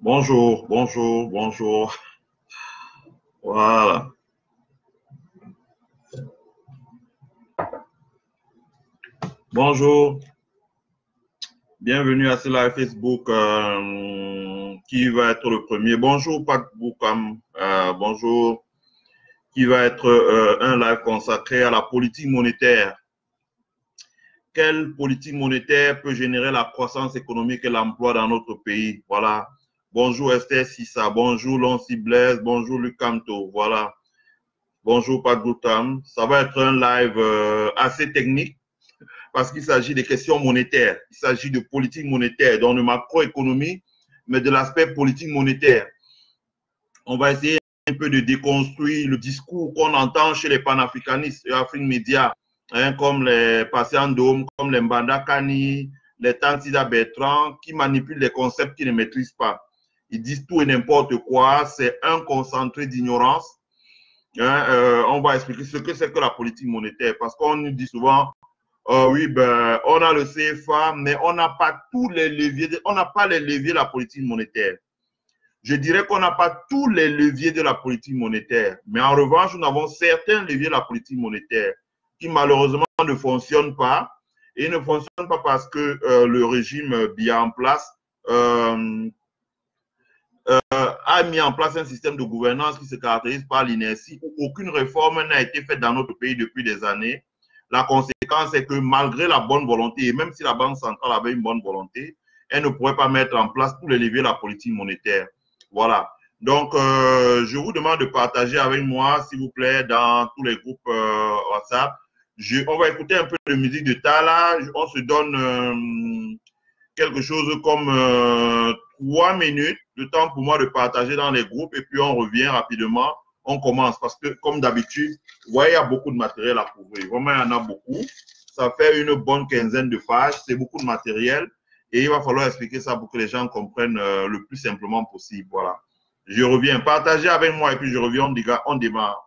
Bonjour, bonjour, bonjour. Voilà. Bonjour. Bienvenue à ce live Facebook qui va être le premier. Bonjour, Pat Boukam. Bonjour. Qui va être un live consacré à la politique monétaire. Quelle politique monétaire peut générer la croissance économique et l'emploi dans notre pays? Voilà. Bonjour Esther Sissa, bonjour Loncy Blaise, bonjour Luc Camto. Voilà. Bonjour Pat Boukam. Ça va être un live assez technique, parce qu'il s'agit des questions monétaires. Il s'agit de politique monétaire, donc de macroéconomie, mais de l'aspect politique monétaire. On va essayer un peu de déconstruire le discours qu'on entend chez les panafricanistes et Afrique Média, comme les Patients Dôme, comme les Mbanda Kani, les Tantida Bertrand, qui manipulent des concepts qu'ils ne maîtrisent pas. Ils disent tout et n'importe quoi, c'est un concentré d'ignorance. On va expliquer ce que c'est que la politique monétaire, parce qu'on nous dit souvent, oui, ben, on a le CFA, mais on n'a pas tous les leviers, on n'a pas les leviers de la politique monétaire. Je dirais qu'on n'a pas tous les leviers de la politique monétaire, mais en revanche, nous avons certains leviers de la politique monétaire qui malheureusement ne fonctionnent pas, et ne fonctionnent pas parce que le régime bien en place a mis en place un système de gouvernance qui se caractérise par l'inertie, où aucune réforme n'a été faite dans notre pays depuis des années. La conséquence est que malgré la bonne volonté, et même si la Banque centrale avait une bonne volonté, elle ne pourrait pas mettre en place tous les leviers de la politique monétaire. Voilà. Donc, je vous demande de partager avec moi, s'il vous plaît, dans tous les groupes WhatsApp. On va écouter un peu de musique de Tala. On se donne quelque chose comme 3 minutes, le temps pour moi de partager dans les groupes, et puis on revient rapidement. On commence parce que, comme d'habitude, vous voyez, il y a beaucoup de matériel à couvrir. Vraiment, il y en a beaucoup. Ça fait une bonne quinzaine de pages. C'est beaucoup de matériel. Et il va falloir expliquer ça pour que les gens comprennent le plus simplement possible. Voilà. Je reviens. Partagez avec moi et puis je reviens. On démarre.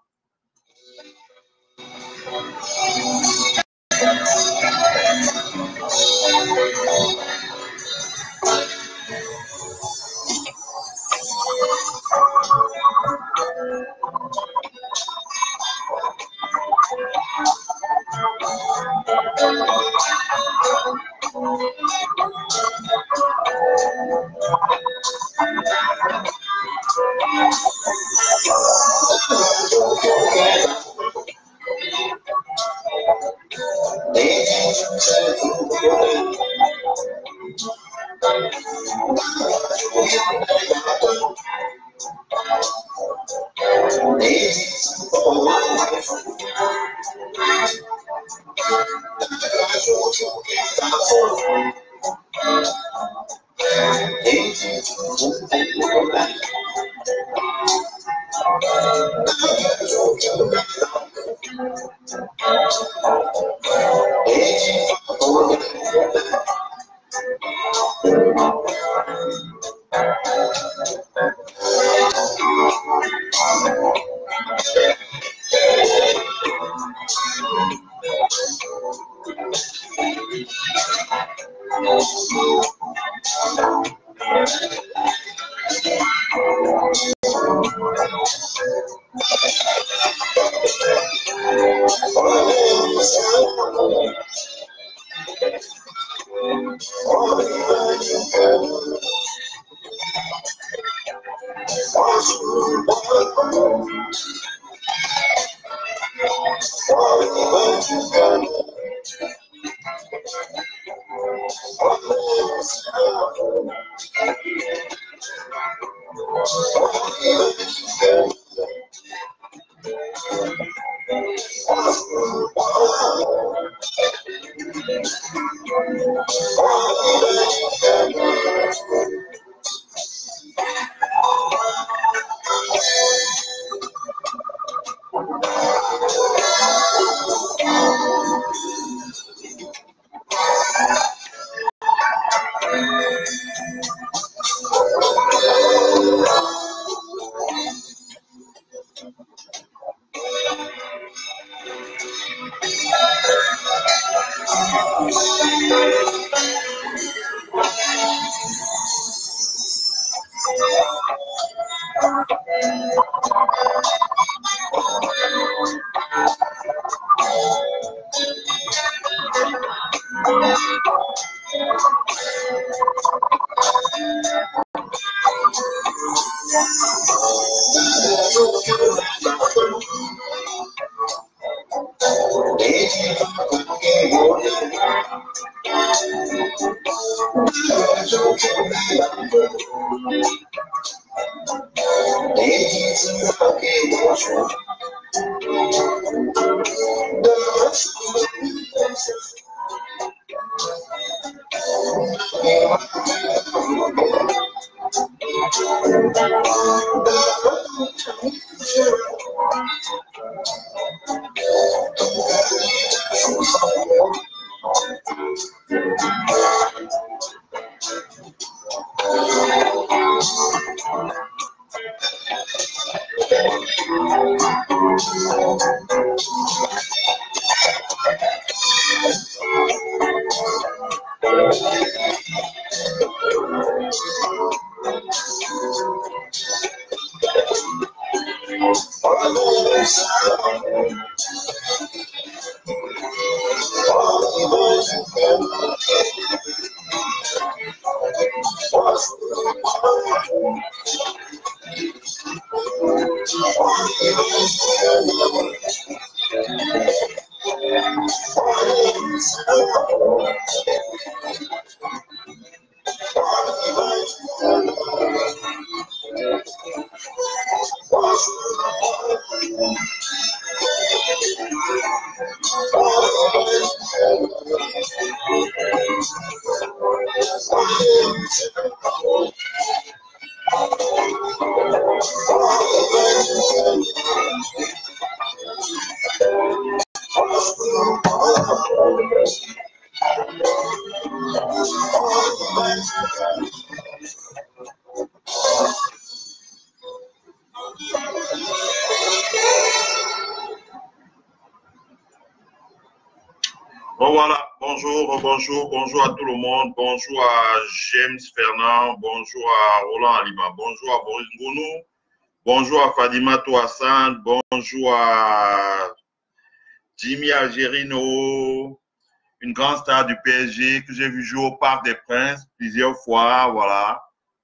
Bon voilà, bonjour à tout le monde, bonjour à James Fernand, bonjour à Roland Alima, bonjour à Boris Ngounou, bonjour à Fadima Touassan, bonjour à Jimmy Algerino, une grande star du PSG que j'ai vu jouer au Parc des Princes plusieurs fois, voilà.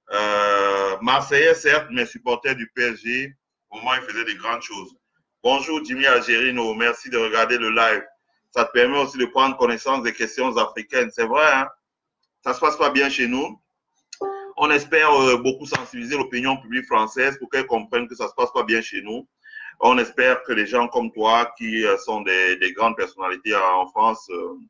Marseillais certes, mais supporter du PSG, au moment il faisait des grandes choses. Bonjour Jimmy Algerino, merci de regarder le live. Ça te permet aussi de prendre connaissance des questions africaines. C'est vrai, hein? Ça ne se passe pas bien chez nous. On espère beaucoup sensibiliser l'opinion publique française pour qu'elle comprenne que ça ne se passe pas bien chez nous. On espère que les gens comme toi, qui sont des grandes personnalités en France,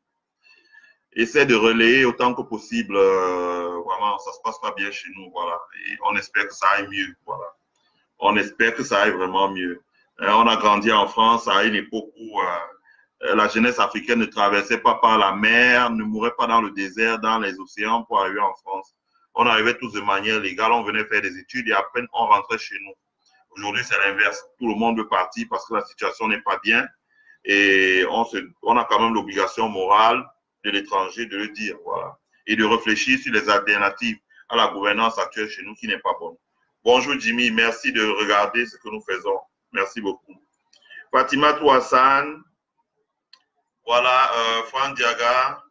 essaient de relayer autant que possible. Vraiment, ça ne se passe pas bien chez nous. Voilà. Et on espère que ça aille mieux. Voilà. On espère que ça aille vraiment mieux. On a grandi en France à une époque où la jeunesse africaine ne traversait pas par la mer, ne mourait pas dans le désert, dans les océans pour arriver en France. On arrivait tous de manière légale, on venait faire des études et après on rentrait chez nous. Aujourd'hui, c'est l'inverse. Tout le monde veut partir parce que la situation n'est pas bien et on a quand même l'obligation morale de l'étranger de le dire, voilà, et de réfléchir sur les alternatives à la gouvernance actuelle chez nous qui n'est pas bonne. Bonjour Jimmy, merci de regarder ce que nous faisons. Merci beaucoup. Fatima Touassan, voilà, Franck Diaga.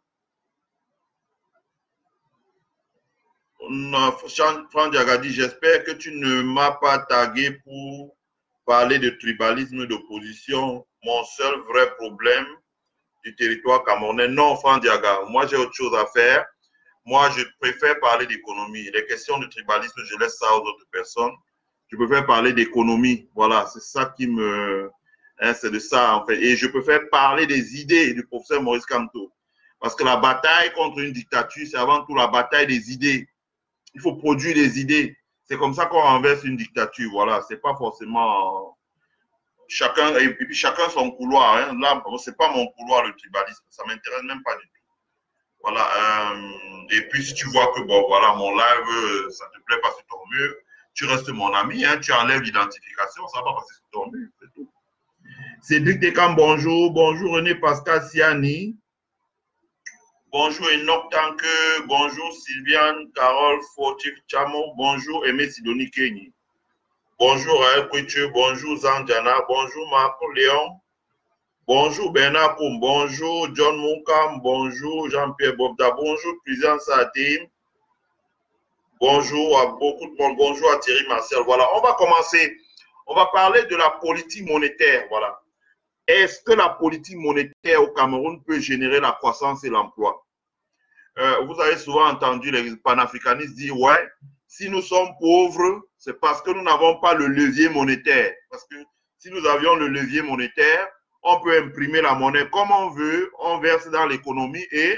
Franck Diaga dit, j'espère que tu ne m'as pas tagué pour parler de tribalisme d'opposition. Mon seul vrai problème du territoire camerounais. Non, Franck Diaga, moi j'ai autre chose à faire. Moi, je préfère parler d'économie. Les questions de tribalisme, je laisse ça aux autres personnes. Je préfère parler d'économie. Voilà, c'est ça qui me... Hein, c'est de ça, en fait. Et je préfère parler des idées du professeur Maurice Kamto. Parce que la bataille contre une dictature, c'est avant tout la bataille des idées. Il faut produire des idées. C'est comme ça qu'on renverse une dictature. Voilà, c'est pas forcément... Chacun, et puis chacun son couloir. Hein. Là, c'est pas mon couloir, le tribalisme. Ça m'intéresse même pas du tout. Voilà. Et puis, si tu vois que, bon, voilà, mon live, ça te plaît pas sur ton mur, tu restes mon ami, hein, tu enlèves l'identification, ça va passer sur ton mur, c'est tout. Cédric Dekam, bonjour. Bonjour René Pascal Siani. Bonjour Enoch Tanque. Bonjour Sylviane Carole Fortif Chamo. Bonjour Aimé Sidonie Kenyi. Bonjour Raël Couture. Bonjour Zanjana. Bonjour Marco Léon. Bonjour Bernard Koum, bonjour John Moukam, bonjour Jean-Pierre Bobda, bonjour Président Sadim, bonjour à beaucoup de monde, bonjour à Thierry Marcel. Voilà, on va commencer. On va parler de la politique monétaire. Voilà. Est-ce que la politique monétaire au Cameroun peut générer la croissance et l'emploi? vous avez souvent entendu les panafricanistes dire, ouais, si nous sommes pauvres, c'est parce que nous n'avons pas le levier monétaire. Parce que si nous avions le levier monétaire, on peut imprimer la monnaie comme on veut, on verse dans l'économie et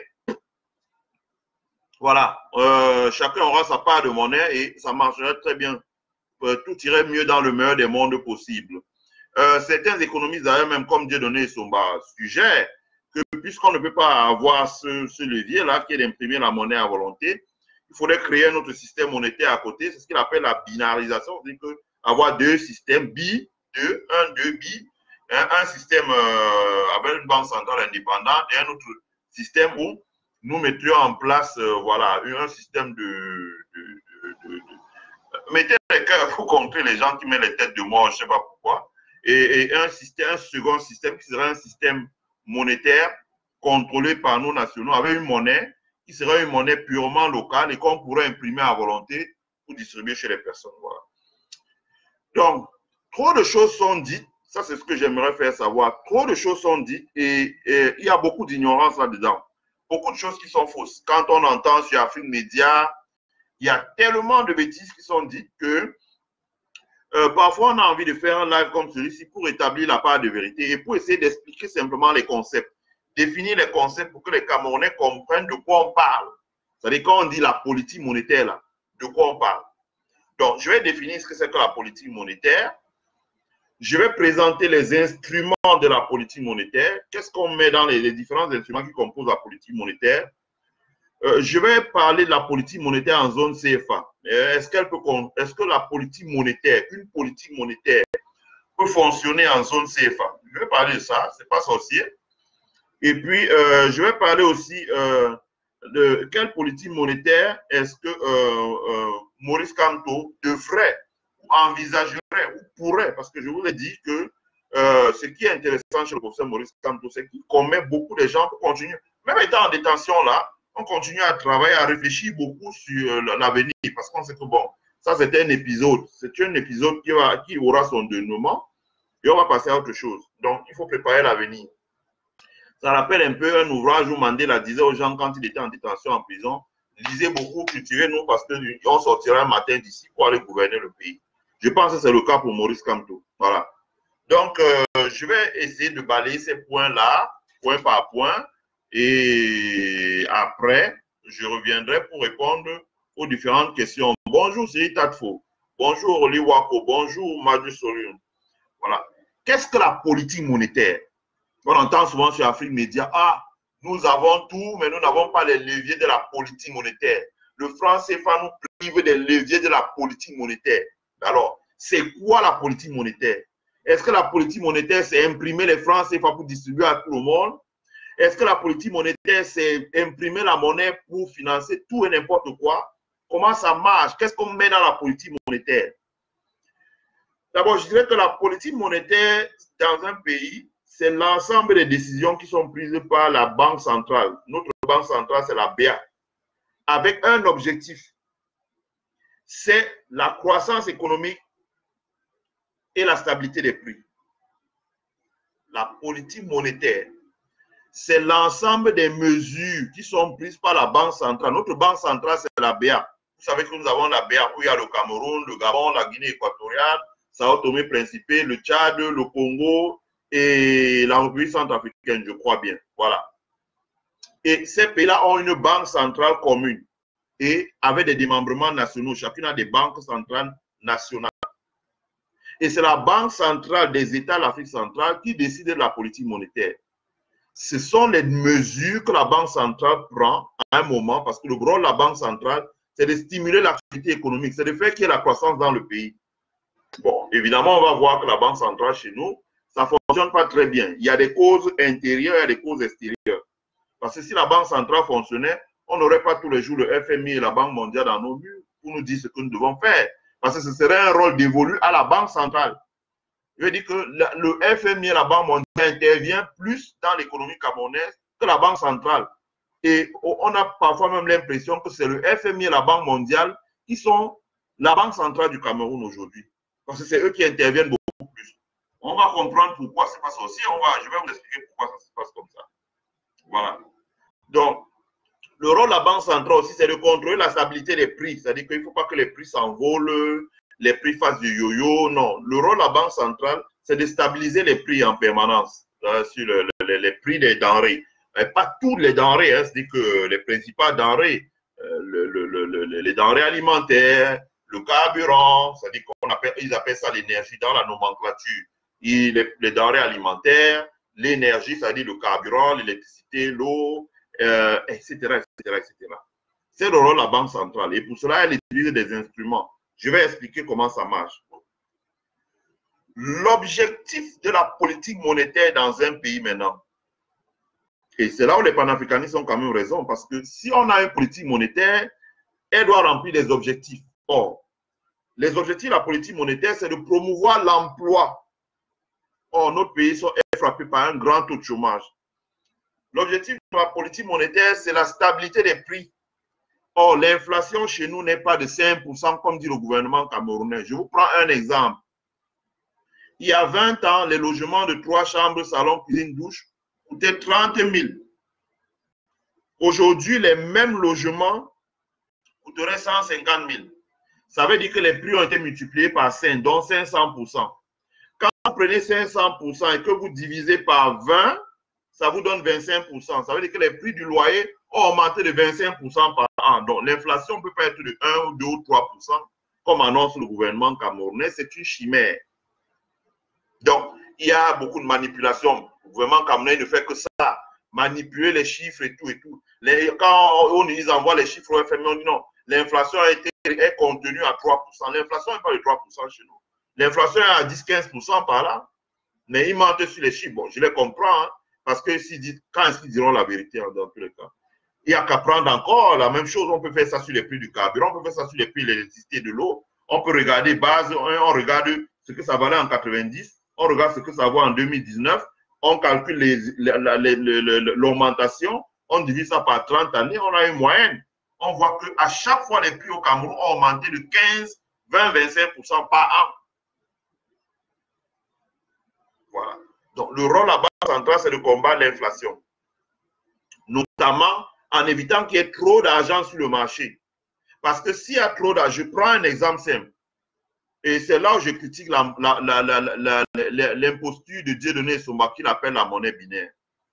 voilà, chacun aura sa part de monnaie et ça marcherait très bien. Tout irait mieux dans le meilleur des mondes possibles. Certains économistes, d'ailleurs, même comme Dieudonné Somba, suggèrent que puisqu'on ne peut pas avoir ce levier-là qui est d'imprimer la monnaie à volonté, il faudrait créer un autre système monétaire à côté. C'est ce qu'il appelle la binarisation, c'est-à-dire avoir deux systèmes, bi, un système avec une banque centrale indépendante et un autre système où nous mettrions en place voilà, un système mettez les cœurs pour contrer les gens qui mettent les têtes de mort, je ne sais pas pourquoi. Et un second système qui serait un système monétaire contrôlé par nos nationaux avec une monnaie qui serait une monnaie purement locale et qu'on pourrait imprimer à volonté pour distribuer chez les personnes. Voilà. Donc, trop de choses sont dites. Ça, c'est ce que j'aimerais faire savoir. Trop de choses sont dites et il y a beaucoup d'ignorance là-dedans. Beaucoup de choses qui sont fausses. Quand on entend sur Afrique Média, il y a tellement de bêtises qui sont dites que parfois on a envie de faire un live comme celui-ci pour établir la part de vérité et pour essayer d'expliquer simplement les concepts. Définir les concepts pour que les Camerounais comprennent de quoi on parle. C'est-à-dire quand on dit la politique monétaire, là, de quoi on parle. Donc, je vais définir ce que c'est que la politique monétaire. Je vais présenter les instruments de la politique monétaire. Qu'est-ce qu'on met dans les différents instruments qui composent la politique monétaire? Je vais parler de la politique monétaire en zone CFA. Est-ce que la politique monétaire, une politique monétaire, peut fonctionner en zone CFA? Je vais parler de ça, c'est pas sorcier. Et puis, je vais parler aussi de quelle politique monétaire est-ce que Maurice Kamto devrait, ou envisagerait, ou pourrait, parce que je vous ai dit que ce qui est intéressant chez le professeur Maurice Kamto, c'est qu'il commet beaucoup de gens pour continuer. Même étant en détention là, on continue à travailler, à réfléchir beaucoup sur l'avenir, parce qu'on sait que bon, ça c'était un épisode, c'est un épisode qui aura son dénouement, et on va passer à autre chose. Donc, il faut préparer l'avenir. Ça rappelle un peu un ouvrage où Mandela disait aux gens quand il était en détention en prison, lisez beaucoup, cultivez-nous parce qu'on sortira un matin d'ici pour aller gouverner le pays. Je pense que c'est le cas pour Maurice Kamto. Voilà. Donc, je vais essayer de balayer ces points-là, point par point, et après, je reviendrai pour répondre aux différentes questions. Bonjour, c'est Tadfo. Bonjour, Oli Wako. Bonjour, Madu Sorion. Voilà. Qu'est-ce que la politique monétaire? On entend souvent sur Afrique Média, ah, nous avons tout, mais nous n'avons pas les leviers de la politique monétaire. Le franc CFA nous prive des leviers de la politique monétaire. Alors, c'est quoi la politique monétaire? Est-ce que la politique monétaire, c'est imprimer les francs CFA pour distribuer à tout le monde? Est-ce que la politique monétaire, c'est imprimer la monnaie pour financer tout et n'importe quoi? Comment ça marche? Qu'est-ce qu'on met dans la politique monétaire? D'abord, je dirais que la politique monétaire dans un pays, c'est l'ensemble des décisions qui sont prises par la Banque centrale. Notre Banque centrale, c'est la BA, avec un objectif, c'est la croissance économique et la stabilité des prix. La politique monétaire, c'est l'ensemble des mesures qui sont prises par la Banque centrale. Notre Banque centrale, c'est la BA. Vous savez que nous avons la BA où il y a le Cameroun, le Gabon, la Guinée équatoriale, Sao Tomé Principe, le Tchad, le Congo et la République centrafricaine, je crois bien. Voilà. Et ces pays-là ont une banque centrale commune et avec des démembrements nationaux. Chacune a des banques centrales nationales. Et c'est la Banque centrale des États de l'Afrique centrale qui décide de la politique monétaire. Ce sont les mesures que la Banque centrale prend à un moment, parce que le rôle de la Banque centrale, c'est de stimuler l'activité économique, c'est de faire qu'il y ait la croissance dans le pays. Bon, évidemment, on va voir que la Banque centrale chez nous, ça ne fonctionne pas très bien. Il y a des causes intérieures et des causes extérieures. Parce que si la Banque centrale fonctionnait, on n'aurait pas tous les jours le FMI et la Banque mondiale dans nos murs pour nous dire ce que nous devons faire. Parce que ce serait un rôle dévolu à la Banque centrale. Je veux dire que le FMI et la Banque mondiale interviennent plus dans l'économie camerounaise que la Banque centrale. Et on a parfois même l'impression que c'est le FMI et la Banque mondiale qui sont la Banque centrale du Cameroun aujourd'hui. Parce que c'est eux qui interviennent beaucoup plus. On va comprendre pourquoi c'est pas ça aussi. Je vais vous expliquer pourquoi ça se passe comme ça. Voilà. Donc, Le rôle de la Banque centrale aussi, c'est de contrôler la stabilité des prix. C'est-à-dire qu'il ne faut pas que les prix s'envolent, les prix fassent du yo-yo. Non. Le rôle de la Banque centrale, c'est de stabiliser les prix en permanence sur les prix des denrées. Mais pas toutes les denrées, hein, c'est-à-dire que les principales denrées, les denrées alimentaires, le carburant, c'est-à-dire qu'ils appellent ça l'énergie dans la nomenclature. Les denrées alimentaires, l'énergie, c'est-à-dire le carburant, l'électricité, l'eau, etc., etc., etc. C'est le rôle de la Banque centrale. Et pour cela, elle utilise des instruments. Je vais expliquer comment ça marche. L'objectif de la politique monétaire dans un pays maintenant, et c'est là où les panafricanistes ont quand même raison, parce que si on a une politique monétaire, elle doit remplir des objectifs. Or, les objectifs de la politique monétaire, c'est de promouvoir l'emploi. Or, notre pays est frappé par un grand taux de chômage. L'objectif de la politique monétaire, c'est la stabilité des prix. Or, l'inflation chez nous n'est pas de 5%, comme dit le gouvernement camerounais. Je vous prends un exemple. Il y a 20 ans, les logements de 3 chambres, salon, cuisine, douche coûtaient 30 000. Aujourd'hui, les mêmes logements coûteraient 150 000. Ça veut dire que les prix ont été multipliés par 5, donc 500%. Quand vous prenez 500% et que vous divisez par 20, ça vous donne 25%. Ça veut dire que les prix du loyer ont augmenté de 25% par an. Donc, l'inflation ne peut pas être de 1 ou 2 ou 3%, comme annonce le gouvernement camerounais. C'est une chimère. Donc, il y a beaucoup de manipulations. Le gouvernement camerounais ne fait que ça, manipuler les chiffres et tout et tout. Quand on nous envoie les chiffres au FMI, on dit non, l'inflation est contenue à 3%. L'inflation n'est pas de 3% chez nous. L'inflation est à 10-15% par là. Mais ils mentent sur les chiffres. Bon, je les comprends, hein, parce que quand est-ce qu'ils diront la vérité dans tous les cas? Il n'y a qu'à prendre encore la même chose. On peut faire ça sur les prix du carburant, on peut faire ça sur les prix de l'électricité, de l'eau. On peut regarder base, on regarde ce que ça valait en 90, on regarde ce que ça vaut en 2019, on calcule l'augmentation, on divise ça par 30 années, on a une moyenne. On voit qu'à chaque fois, les prix au Cameroun ont augmenté de 15, 20, 25% par an. Voilà. Donc, le rôle de la Banque centrale, c'est de combattre l'inflation. Notamment en évitant qu'il y ait trop d'argent sur le marché. Parce que s'il y a trop d'argent, je prends un exemple simple. Et c'est là où je critique l'imposture de Dieudonné Somba qu'il appelle la monnaie binaire.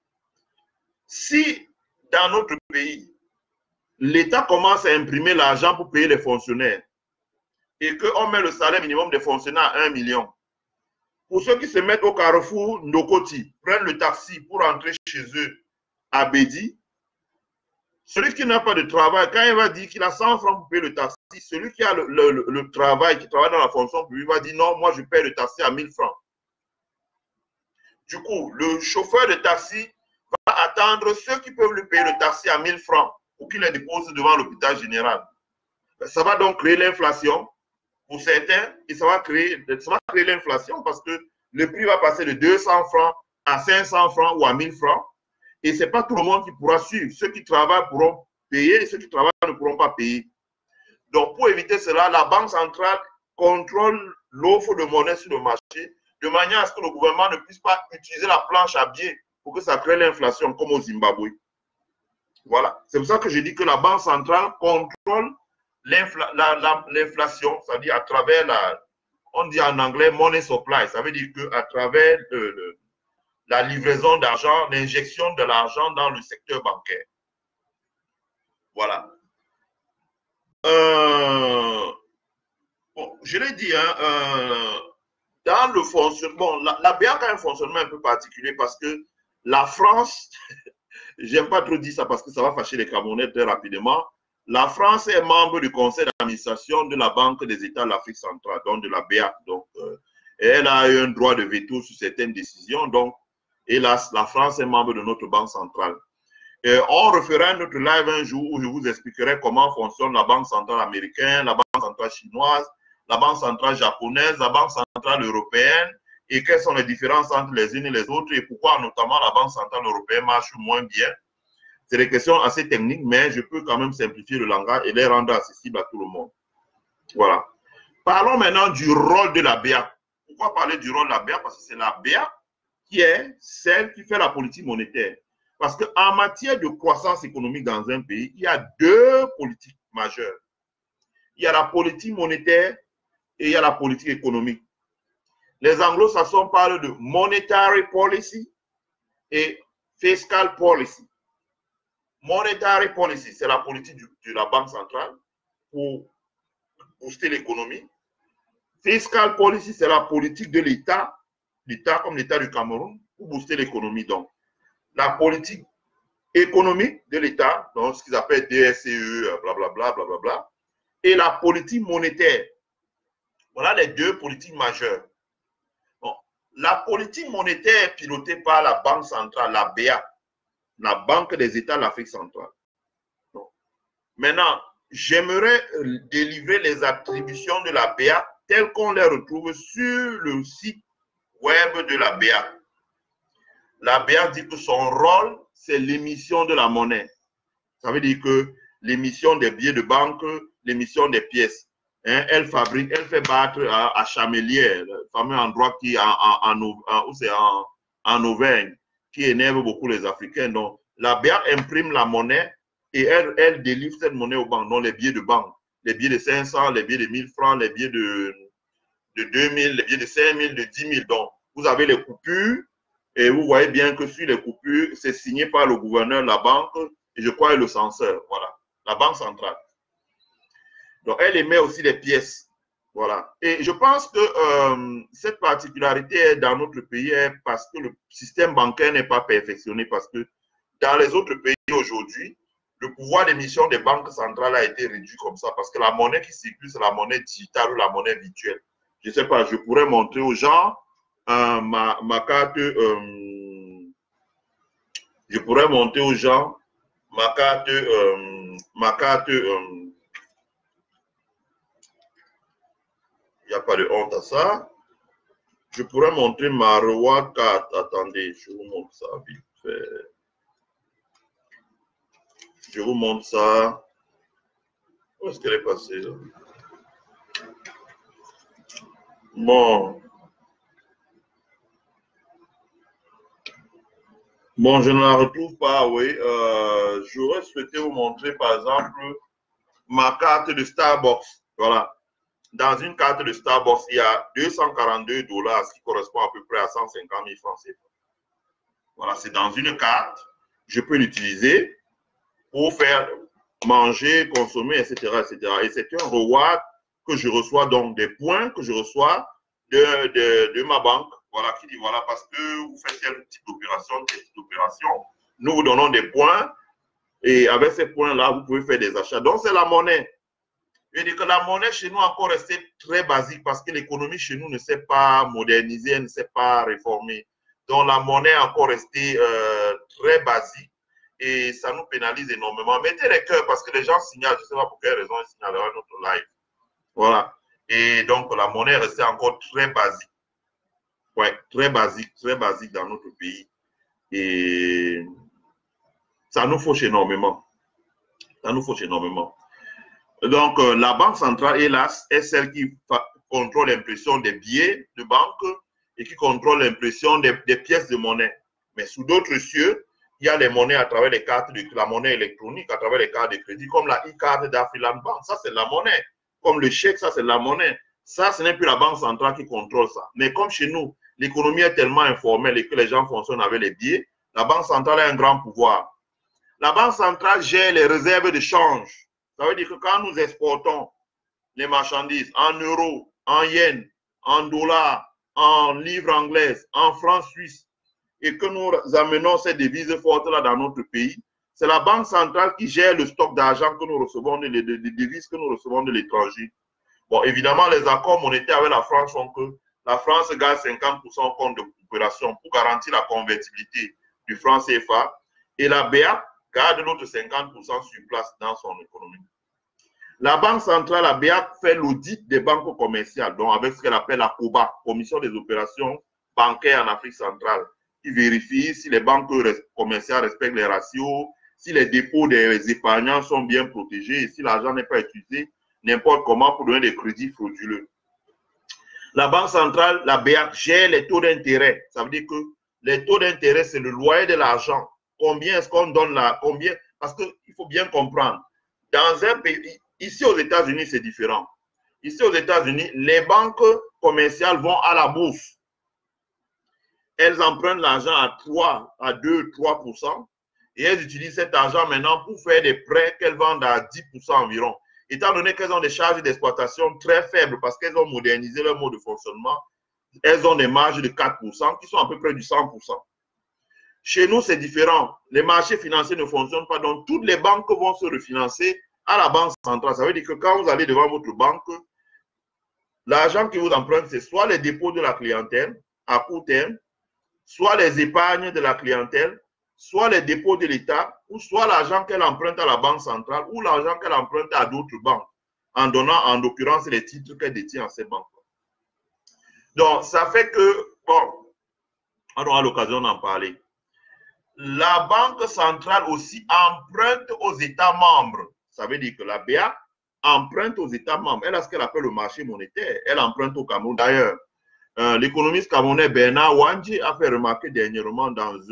Si dans notre pays, l'État commence à imprimer l'argent pour payer les fonctionnaires et qu'on met le salaire minimum des fonctionnaires à 1 million, pour ceux qui se mettent au carrefour Ndokoti, prennent le taxi pour rentrer chez eux à Bédi, celui qui n'a pas de travail, quand il va dire qu'il a 100 francs pour payer le taxi, celui qui a le travail, qui travaille dans la fonction publique, va dire non, moi je paye le taxi à 1000 francs. Du coup, le chauffeur de taxi va attendre ceux qui peuvent lui payer le taxi à 1000 francs pour qu'il les dépose devant l'hôpital général. Ça va donc créer l'inflation pour certains et ça va créer l'inflation parce que le prix va passer de 200 francs à 500 francs ou à 1000 francs. Et ce n'est pas tout le monde qui pourra suivre. Ceux qui travaillent pourront payer et ceux qui travaillent ne pourront pas payer. Donc, pour éviter cela, la Banque centrale contrôle l'offre de monnaie sur le marché de manière à ce que le gouvernement ne puisse pas utiliser la planche à billets pour que ça crée l'inflation comme au Zimbabwe. Voilà. C'est pour ça que je dis que la Banque centrale contrôle l'inflation, c'est-à-dire à travers on dit en anglais money supply, ça veut dire qu'à travers la livraison d'argent, l'injection de l'argent dans le secteur bancaire. Voilà. Bon, je l'ai dit, hein, dans le fonctionnement, la BIAC a un fonctionnement un peu particulier parce que la France, j'aime pas trop dire ça parce que ça va fâcher les Camerounais très rapidement, la France est membre du conseil d'administration de la Banque des États de l'Afrique centrale, donc de la BIAC. Donc, elle a eu un droit de veto sur certaines décisions, donc et la France est membre de notre banque centrale. Et on refera notre live un jour où je vous expliquerai comment fonctionne la banque centrale américaine, la banque centrale chinoise, la banque centrale japonaise, la banque centrale européenne et quelles sont les différences entre les unes et les autres et pourquoi notamment la banque centrale européenne marche moins bien. C'est des questions assez techniques, mais je peux quand même simplifier le langage et les rendre accessibles à tout le monde. Voilà. Parlons maintenant du rôle de la BIAC. Pourquoi parler du rôle de la BIAC? Parce que c'est la BIAC qui est celle qui fait la politique monétaire. Parce qu'en matière de croissance économique dans un pays, il y a deux politiques majeures. Il y a la politique monétaire et il y a la politique économique. Les anglo-saxons parlent de monetary policy et fiscal policy. Monetary policy, c'est la politique de la Banque centrale pour booster l'économie. Fiscal policy, c'est la politique de l'État, l'État comme l'État du Cameroun, pour booster l'économie. Donc, la politique économique de l'État, donc ce qu'ils appellent DSCE, blablabla, blablabla, et la politique monétaire. Voilà les deux politiques majeures. Bon, la politique monétaire pilotée par la Banque centrale, la BA, la Banque des États de l'Afrique centrale. Donc, maintenant, j'aimerais délivrer les attributions de la BA telles qu'on les retrouve sur le site web de la BA. La BA dit que son rôle, c'est l'émission de la monnaie. Ça veut dire que l'émission des billets de banque, l'émission des pièces. Hein, elle fabrique, elle fait battre à Chamelière, le fameux endroit qui est en Auvergne, qui énerve beaucoup les Africains. Donc, la BA imprime la monnaie et elle délivre cette monnaie aux banques, donc les billets de banque, les billets de 500, les billets de 1000 francs, les billets de 2000, les billets de 5000, de 10 000. Donc, vous avez les coupures et vous voyez bien que sur les coupures, c'est signé par le gouverneur de la banque et je crois le censeur. Voilà, la Banque centrale. Donc, elle émet aussi les pièces. Voilà. Et je pense que cette particularité dans notre pays est parce que le système bancaire n'est pas perfectionné, parce que dans les autres pays aujourd'hui, le pouvoir d'émission des banques centrales a été réduit comme ça, parce que la monnaie qui circule, c'est la monnaie digitale ou la monnaie virtuelle. Je ne sais pas, je pourrais montrer aux gens ma carte, je pourrais montrer aux gens ma carte, il n'y a pas de honte à ça. Je pourrais montrer ma reward card. Attendez, je vous montre ça vite fait. Je vous montre ça. Où est-ce qu'elle est passée là? Bon. Bon, je ne la retrouve pas, oui. J'aurais souhaité vous montrer, par exemple, ma carte de Starbucks. Voilà. Dans une carte de Starbucks, il y a 242 $, ce qui correspond à peu près à 150 000 francs CFA. Voilà, c'est dans une carte. Je peux l'utiliser pour faire manger, consommer, etc., etc. Et c'est un reward que je reçois, donc des points que je reçois de ma banque. Voilà, qui dit, voilà, parce que vous faites tel type d'opération, nous vous donnons des points et avec ces points-là, vous pouvez faire des achats. Donc, c'est la monnaie. Je veux dire que la monnaie chez nous est encore restée très basique parce que l'économie chez nous ne s'est pas modernisée, elle ne s'est pas réformée. Donc, la monnaie est encore restée très basique et ça nous pénalise énormément. Mettez les cœurs parce que les gens signalent, je ne sais pas pour quelle raison ils signalent notre live. Voilà. Et donc, la monnaie est restée encore très basique. Ouais, très basique dans notre pays. Et ça nous fauche énormément. Ça nous fauche énormément. Donc, la Banque centrale, hélas, est celle qui contrôle l'impression des billets de banque et qui contrôle l'impression des pièces de monnaie. Mais sous d'autres cieux, il y a les monnaies à travers les cartes, la monnaie électronique, à travers les cartes de crédit, comme la e-card d'Afriland Bank. Ça, c'est la monnaie. Comme le chèque, ça, c'est la monnaie. Ça, ce n'est plus la Banque centrale qui contrôle ça. Mais comme chez nous, l'économie est tellement informelle et que les gens fonctionnent avec les billets, la Banque centrale a un grand pouvoir. La Banque centrale gère les réserves de change. Ça veut dire que quand nous exportons les marchandises en euros, en yens, en dollars, en livres anglaises, en francs suisses, et que nous amenons ces devises fortes-là dans notre pays, c'est la Banque centrale qui gère le stock d'argent que nous recevons, les devises que nous recevons de l'étranger. Bon, évidemment, les accords monétaires avec la France font que la France garde 50% au compte de coopération pour garantir la convertibilité du franc CFA et la BA garde l'autre 50% sur place dans son économie. La Banque centrale, la BA, fait l'audit des banques commerciales, donc avec ce qu'elle appelle la COBA, Commission des opérations bancaires en Afrique centrale, qui vérifie si les banques commerciales respectent les ratios, si les dépôts des épargnants sont bien protégés et si l'argent n'est pas utilisé n'importe comment pour donner des crédits frauduleux. La Banque centrale, la BA, gère les taux d'intérêt. Ça veut dire que les taux d'intérêt, c'est le loyer de l'argent combien est-ce qu'on donne là, combien, parce qu'il faut bien comprendre. Dans un pays, ici aux États-Unis, c'est différent. Ici aux États-Unis, les banques commerciales vont à la bourse. Elles empruntent l'argent à 3, à 2, 3%. Et elles utilisent cet argent maintenant pour faire des prêts qu'elles vendent à 10% environ. Étant donné qu'elles ont des charges d'exploitation très faibles parce qu'elles ont modernisé leur mode de fonctionnement, elles ont des marges de 4% qui sont à peu près du 100%. Chez nous, c'est différent. Les marchés financiers ne fonctionnent pas. Donc, toutes les banques vont se refinancer à la banque centrale. Ça veut dire que quand vous allez devant votre banque, l'argent qui vous emprunte, c'est soit les dépôts de la clientèle à court terme, soit les épargnes de la clientèle, soit les dépôts de l'État, ou soit l'argent qu'elle emprunte à la banque centrale, ou l'argent qu'elle emprunte à d'autres banques, en donnant en l'occurrence les titres qu'elle détient à ces banques. Donc, ça fait que, bon, on aura l'occasion d'en parler. La Banque centrale aussi emprunte aux États membres. Ça veut dire que la BA emprunte aux États membres. Elle a ce qu'elle appelle le marché monétaire. Elle emprunte au Cameroun. D'ailleurs, l'économiste camerounais Bernard Wandji a fait remarquer dernièrement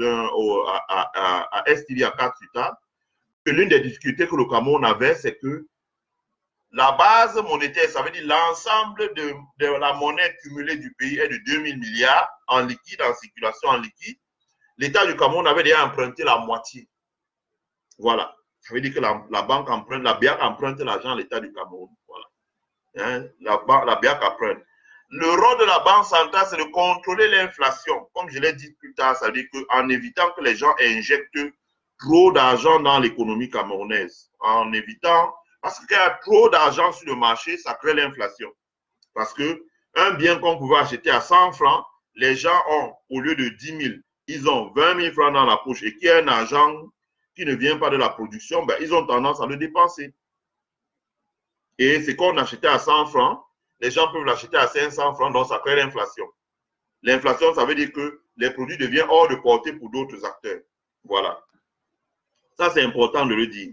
à STV à 4 que l'une des difficultés que le Cameroun avait, c'est que la base monétaire, ça veut dire l'ensemble de la monnaie cumulée du pays est de 2000 milliards en liquide, en circulation en liquide. L'État du Cameroun avait déjà emprunté la moitié. Voilà. Ça veut dire que la banque emprunte, la BIAC emprunte l'argent à l'État du Cameroun. Voilà. Hein? La BIAC emprunte. Le rôle de la Banque centrale, c'est de contrôler l'inflation. Comme je l'ai dit plus tard, ça veut dire qu'en évitant que les gens injectent trop d'argent dans l'économie camerounaise. En évitant, parce qu'il y a trop d'argent sur le marché, ça crée l'inflation. Parce qu'un bien qu'on pouvait acheter à 100 francs, les gens ont, au lieu de 10 000, ils ont 20 000 francs dans la poche et qu'il y a un argent qui ne vient pas de la production, ben, ils ont tendance à le dépenser. Et ce qu'on achetait à 100 francs, les gens peuvent l'acheter à 500 francs, donc ça crée l'inflation. L'inflation, ça veut dire que les produits deviennent hors de portée pour d'autres acteurs. Voilà. Ça, c'est important de le dire.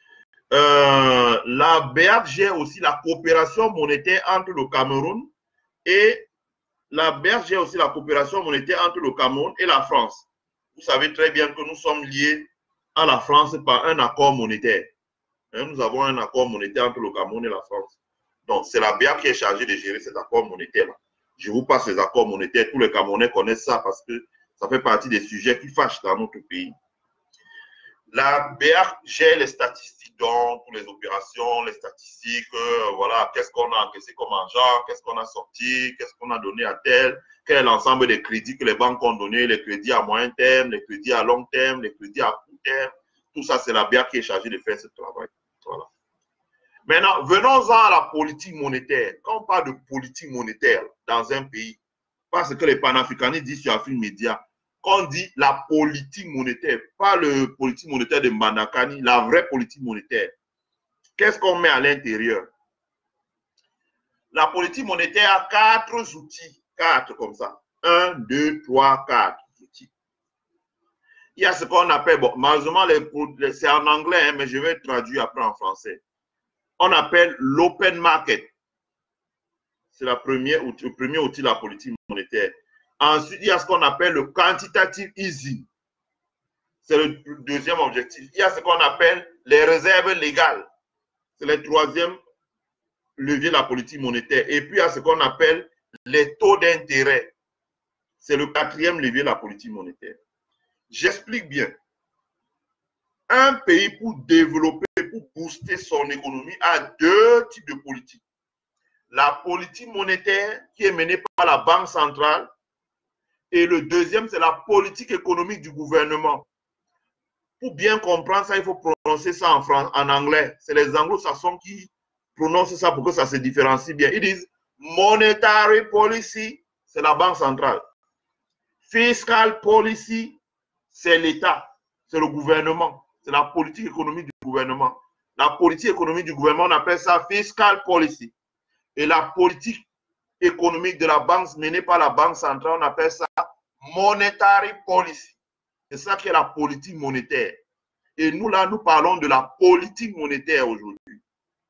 La BEAC gère aussi la coopération monétaire entre le Cameroun et la BEAC gère aussi la coopération monétaire entre le Cameroun et la France. Vous savez très bien que nous sommes liés à la France par un accord monétaire. Nous avons un accord monétaire entre le Cameroun et la France. Donc, c'est la BEAC qui est chargée de gérer cet accord monétaire-là. Je vous passe les accords monétaires. Tous les Camerounais connaissent ça parce que ça fait partie des sujets qui fâchent dans notre pays. La BEAC gère les statistiques, donc, pour les opérations, les statistiques, voilà, qu'est-ce qu'on a encaissé comme argent, qu'est-ce qu'on a sorti, qu'est-ce qu'on a donné à tel, quel est l'ensemble des crédits que les banques ont donnés, les crédits à moyen terme, les crédits à long terme, les crédits à court terme. Tout ça, c'est la BEAC qui est chargée de faire ce travail. Voilà. Maintenant, venons-en à la politique monétaire. Quand on parle de politique monétaire dans un pays, parce que les panafricanistes disent sur Afrique Média, qu'on dit la politique monétaire, pas le politique monétaire de Mbandakani, la vraie politique monétaire. Qu'est-ce qu'on met à l'intérieur? La politique monétaire a 4 outils, 4 comme ça. 1, 2, 3, 4 outils. Il y a ce qu'on appelle, bon, malheureusement, c'est en anglais, hein, mais je vais traduire après en français. On appelle l'open market. C'est le premier outil de la politique monétaire. Ensuite, il y a ce qu'on appelle le quantitative easing. C'est le deuxième objectif. Il y a ce qu'on appelle les réserves légales. C'est le troisième levier de la politique monétaire. Et puis, il y a ce qu'on appelle les taux d'intérêt. C'est le quatrième levier de la politique monétaire. J'explique bien. Un pays, pour développer, pour booster son économie, a 2 types de politiques. La politique monétaire qui est menée par la Banque centrale et le deuxième, c'est la politique économique du gouvernement. Pour bien comprendre ça, il faut prononcer ça en anglais. C'est les anglo-saxons qui prononcent ça pour que ça se différencie bien. Ils disent monetary policy, c'est la Banque centrale. Fiscal policy, c'est l'État, c'est le gouvernement. C'est la politique économique du gouvernement. La politique économique du gouvernement, on appelle ça fiscal policy. Et la politique économique de la banque menée par la Banque centrale, on appelle ça monetary policy. C'est ça qui est la politique monétaire. Et nous, là, nous parlons de la politique monétaire aujourd'hui.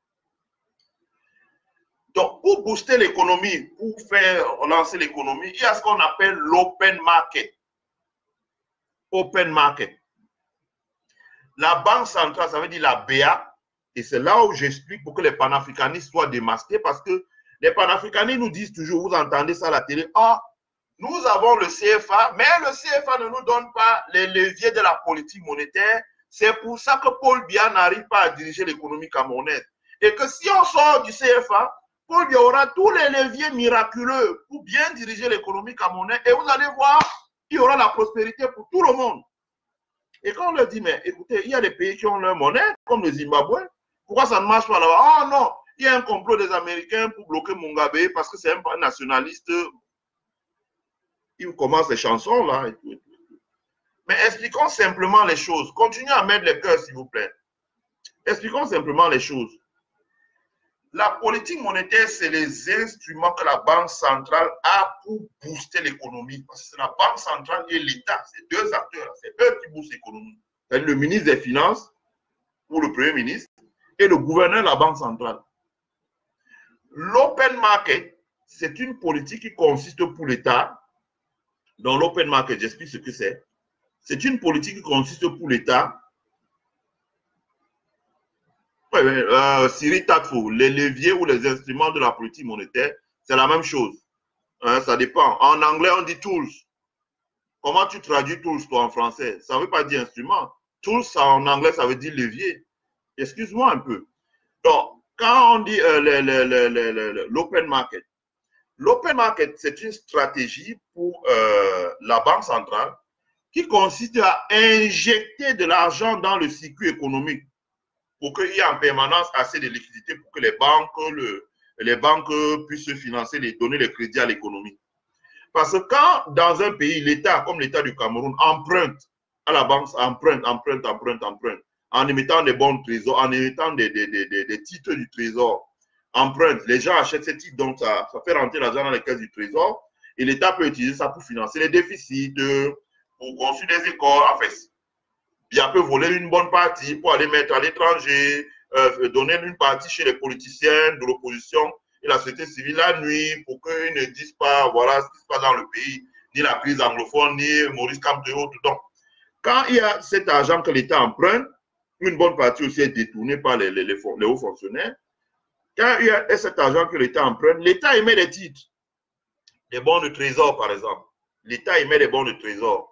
Donc, pour booster l'économie, pour faire relancer l'économie, il y a ce qu'on appelle l'open market. Open market. La banque centrale, ça veut dire la BA. Et c'est là où j'explique pour que les panafricanistes soient démasqués, parce que les panafricanistes nous disent toujours, vous entendez ça à la télé, ah, nous avons le CFA, mais le CFA ne nous donne pas les leviers de la politique monétaire. C'est pour ça que Paul Biya n'arrive pas à diriger l'économie camerounaise. Et que si on sort du CFA, Paul Biya aura tous les leviers miraculeux pour bien diriger l'économie camerounaise. Et vous allez voir, il y aura la prospérité pour tout le monde. Et quand on leur dit, mais écoutez, il y a des pays qui ont leur monnaie, comme le Zimbabwe, pourquoi ça ne marche pas là-bas? Oh non, il y a un complot des Américains pour bloquer Mugabe parce que c'est un nationaliste. Il commence les chansons là. Et tout. Mais expliquons simplement les choses. Continuez à mettre les cœurs, s'il vous plaît. Expliquons simplement les choses. La politique monétaire, c'est les instruments que la Banque centrale a pour booster l'économie. Parce que c'est la Banque centrale et l'État. C'est deux acteurs. C'est eux qui boostent l'économie. C'est le ministre des Finances ou le Premier ministre et le gouverneur de la Banque centrale. L'open market, c'est une politique qui consiste pour l'État. Dans l'open market, j'explique ce que c'est. C'est une politique qui consiste pour l'État. Cyril Tafo, les leviers ou les instruments de la politique monétaire, c'est la même chose. Ça dépend. En anglais, on dit tools. Comment tu traduis tools, toi, en français? Ça ne veut pas dire instrument. Tools, en anglais, ça veut dire levier. Excuse-moi un peu. Donc, quand on dit l'open market, l'open market, c'est une stratégie pour la Banque centrale qui consiste à injecter de l'argent dans le circuit économique pour qu'il y ait en permanence assez de liquidités pour que les banques puissent se financer, donner les crédits à l'économie. Parce que quand dans un pays, l'État, comme l'État du Cameroun, emprunte à la banque, emprunte, en émettant des bons de trésor, en émettant des titres du trésor, emprunte, les gens achètent ces titres, donc ça fait rentrer l'argent dans les caisses du trésor, et l'État peut utiliser ça pour financer les déficits, pour construire des écoles, en fait. Il peut voler une bonne partie pour aller mettre à l'étranger, donner une partie chez les politiciens de l'opposition et la société civile la nuit pour qu'ils ne disent pas, voilà ce qui se passe dans le pays, ni la crise anglophone, ni Maurice Kamto. Donc, quand il y a cet argent que l'État emprunte, une bonne partie aussi est détournée par les hauts fonctionnaires. Quand il y a cet argent que l'État emprunte, l'État émet des titres, des bons de trésor par exemple. L'État émet des bons de trésor.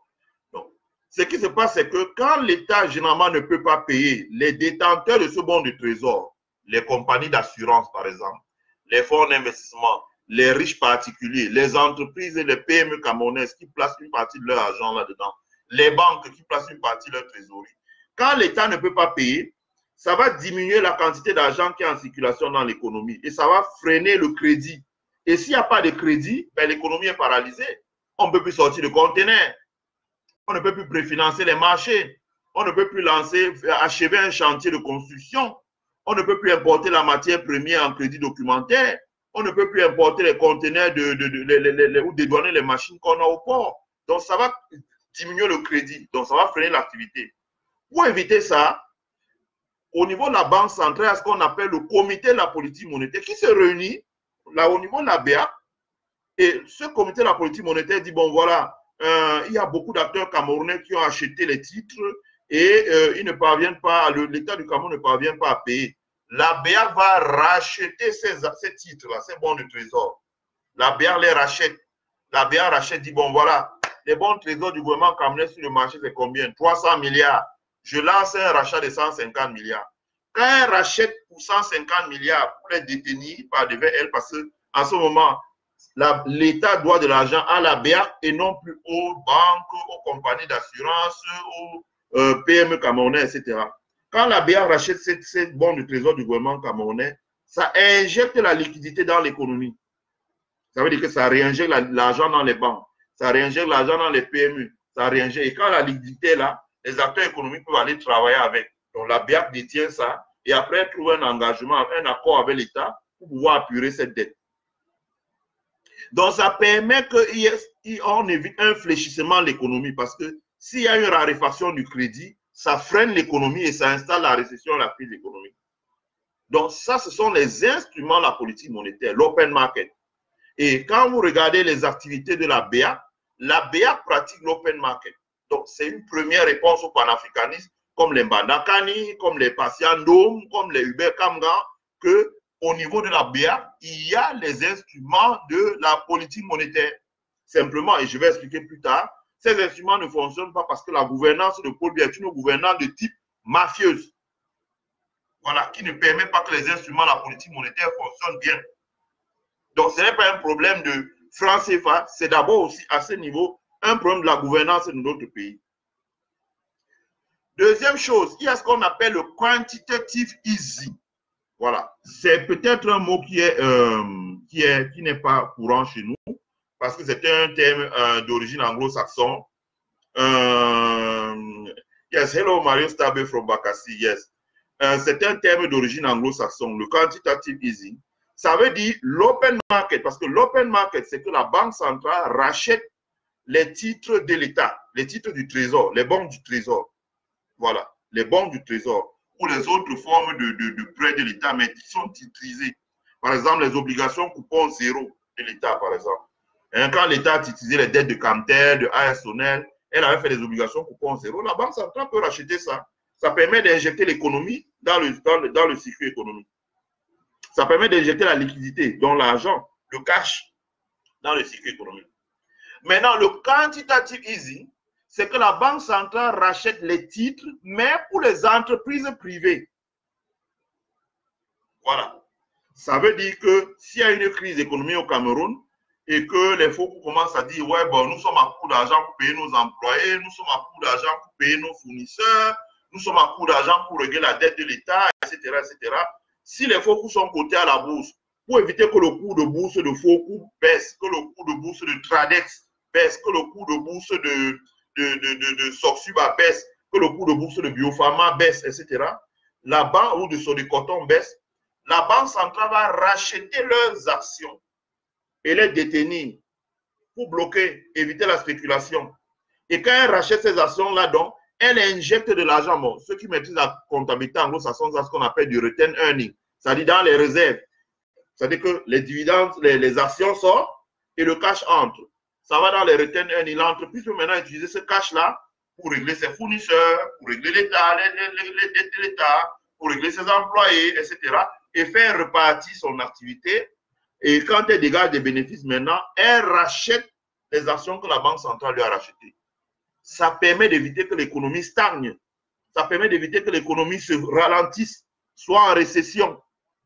Ce qui se passe, c'est que quand l'État, généralement, ne peut pas payer, les détenteurs de ce bon de trésor, les compagnies d'assurance, par exemple, les fonds d'investissement, les riches particuliers, les entreprises et les PME camerounaises qui placent une partie de leur argent là-dedans, les banques qui placent une partie de leur trésorerie. Quand l'État ne peut pas payer, ça va diminuer la quantité d'argent qui est en circulation dans l'économie et ça va freiner le crédit. Et s'il n'y a pas de crédit, ben, l'économie est paralysée. On ne peut plus sortir de conteneurs. On ne peut plus préfinancer les marchés. On ne peut plus achever un chantier de construction. On ne peut plus importer la matière première en crédit documentaire. On ne peut plus importer les conteneurs ou dédouaner les machines qu'on a au port. Donc, ça va diminuer le crédit. Donc, ça va freiner l'activité. Pour éviter ça, au niveau de la Banque centrale, il y a ce qu'on appelle le comité de la politique monétaire qui se réunit là au niveau de la BA. Et ce comité de la politique monétaire dit, bon, voilà, il y a beaucoup d'acteurs camerounais qui ont acheté les titres et ils ne parviennent pas, l'État du Cameroun ne parvient pas à payer. La BA va racheter ces titres-là, ces bons de trésor. La BA les rachète. La BA rachète, dit, bon voilà, les bons de trésor du gouvernement camerounais sur le marché, c'est combien? 300 milliards. Je lance un rachat de 150 milliards. Quand elle rachète pour 150 milliards pour les détenir par devant elle, parce qu'en ce moment, l'État doit de l'argent à la BA et non plus aux banques, aux compagnies d'assurance, aux PME camerounais, etc. Quand la BA rachète ces bons de trésor du gouvernement camerounais, ça injecte la liquidité dans l'économie. Ça veut dire que ça réinjecte l'argent dans les banques, ça réinjecte l'argent dans les PME, ça réinjecte. Et quand la liquidité est là, les acteurs économiques peuvent aller travailler avec. Donc la BA détient ça et après trouver un engagement, un accord avec l'État pour pouvoir apurer cette dette. Donc, ça permet qu'on évite un fléchissement de l'économie parce que s'il y a une raréfaction du crédit, ça freine l'économie et ça installe la récession et la crise économique. Donc, ça, ce sont les instruments de la politique monétaire, l'open market. Et quand vous regardez les activités de la BA pratique l'open market. Donc, c'est une première réponse au panafricanisme comme les Mbandakani, comme les Patiandom, comme les Hubert Kamga, qu'au niveau de la BA, il y a les instruments de la politique monétaire. Simplement, et je vais expliquer plus tard, ces instruments ne fonctionnent pas parce que la gouvernance de Paul Biya est une gouvernance de type mafieuse. Voilà, qui ne permet pas que les instruments de la politique monétaire fonctionnent bien. Donc, ce n'est pas un problème de franc CFA, c'est d'abord aussi à ce niveau un problème de la gouvernance de notre pays. Deuxième chose, il y a ce qu'on appelle le quantitative easing. Voilà, c'est peut-être un mot qui n'est pas courant chez nous, parce que c'est un terme d'origine anglo-saxon. Yes, hello Mario Stabe from Bakassi, yes. C'est un terme d'origine anglo-saxon, le quantitative easing. Ça veut dire l'open market, parce que l'open market, c'est que la banque centrale rachète les titres de l'État, les titres du trésor, les bons du trésor. Voilà, les bons du trésor ou les autres formes de prêts de l'État, mais qui sont titrisés. Par exemple, les obligations coupon zéro de l'État, par exemple. Et quand l'État a titrisé les dettes de Camtel, de AS Sonel, elle avait fait des obligations coupon zéro. La banque centrale peut racheter ça. Ça permet d'injecter l'économie dans le circuit économique. Ça permet d'injecter la liquidité, donc l'argent, le cash, dans le circuit économique. Maintenant, le quantitative easing, c'est que la banque centrale rachète les titres, mais pour les entreprises privées. Voilà. Ça veut dire que s'il y a une crise économique au Cameroun et que les faux commencent à dire, ouais, bon, nous sommes à court d'argent pour payer nos employés, nous sommes à court d'argent pour payer nos fournisseurs, nous sommes à court d'argent pour régler la dette de l'État, etc., etc. Si les faux coups sont cotés à la bourse, pour éviter que le cours de bourse de faux coups baisse, que le cours de bourse de Tradex baisse, que le cours de bourse de Soxuba baisse, que le cours de bourse de Biopharma baisse, etc., la banque ou de Sodicoton baisse, la banque centrale va racheter leurs actions et les détenir pour bloquer, éviter la spéculation. Et quand elle rachète ces actions-là, donc, elle injecte de l'argent. Bon, ceux qui maîtrisent la comptabilité anglo-saxonne, c'est ce qu'on appelle du return earning, c'est-à-dire dans les réserves. C'est-à-dire que les dividendes, les actions sortent et le cash entre. Ça va dans les return earning. L'entreprise peut maintenant utiliser ce cash-là pour régler ses fournisseurs, pour régler l'État, les dettes de l'État, pour régler ses employés, etc. Et faire repartir son activité. Et quand elle dégage des bénéfices maintenant, elle rachète les actions que la Banque centrale lui a rachetées. Ça permet d'éviter que l'économie stagne. Ça permet d'éviter que l'économie se ralentisse, soit en récession.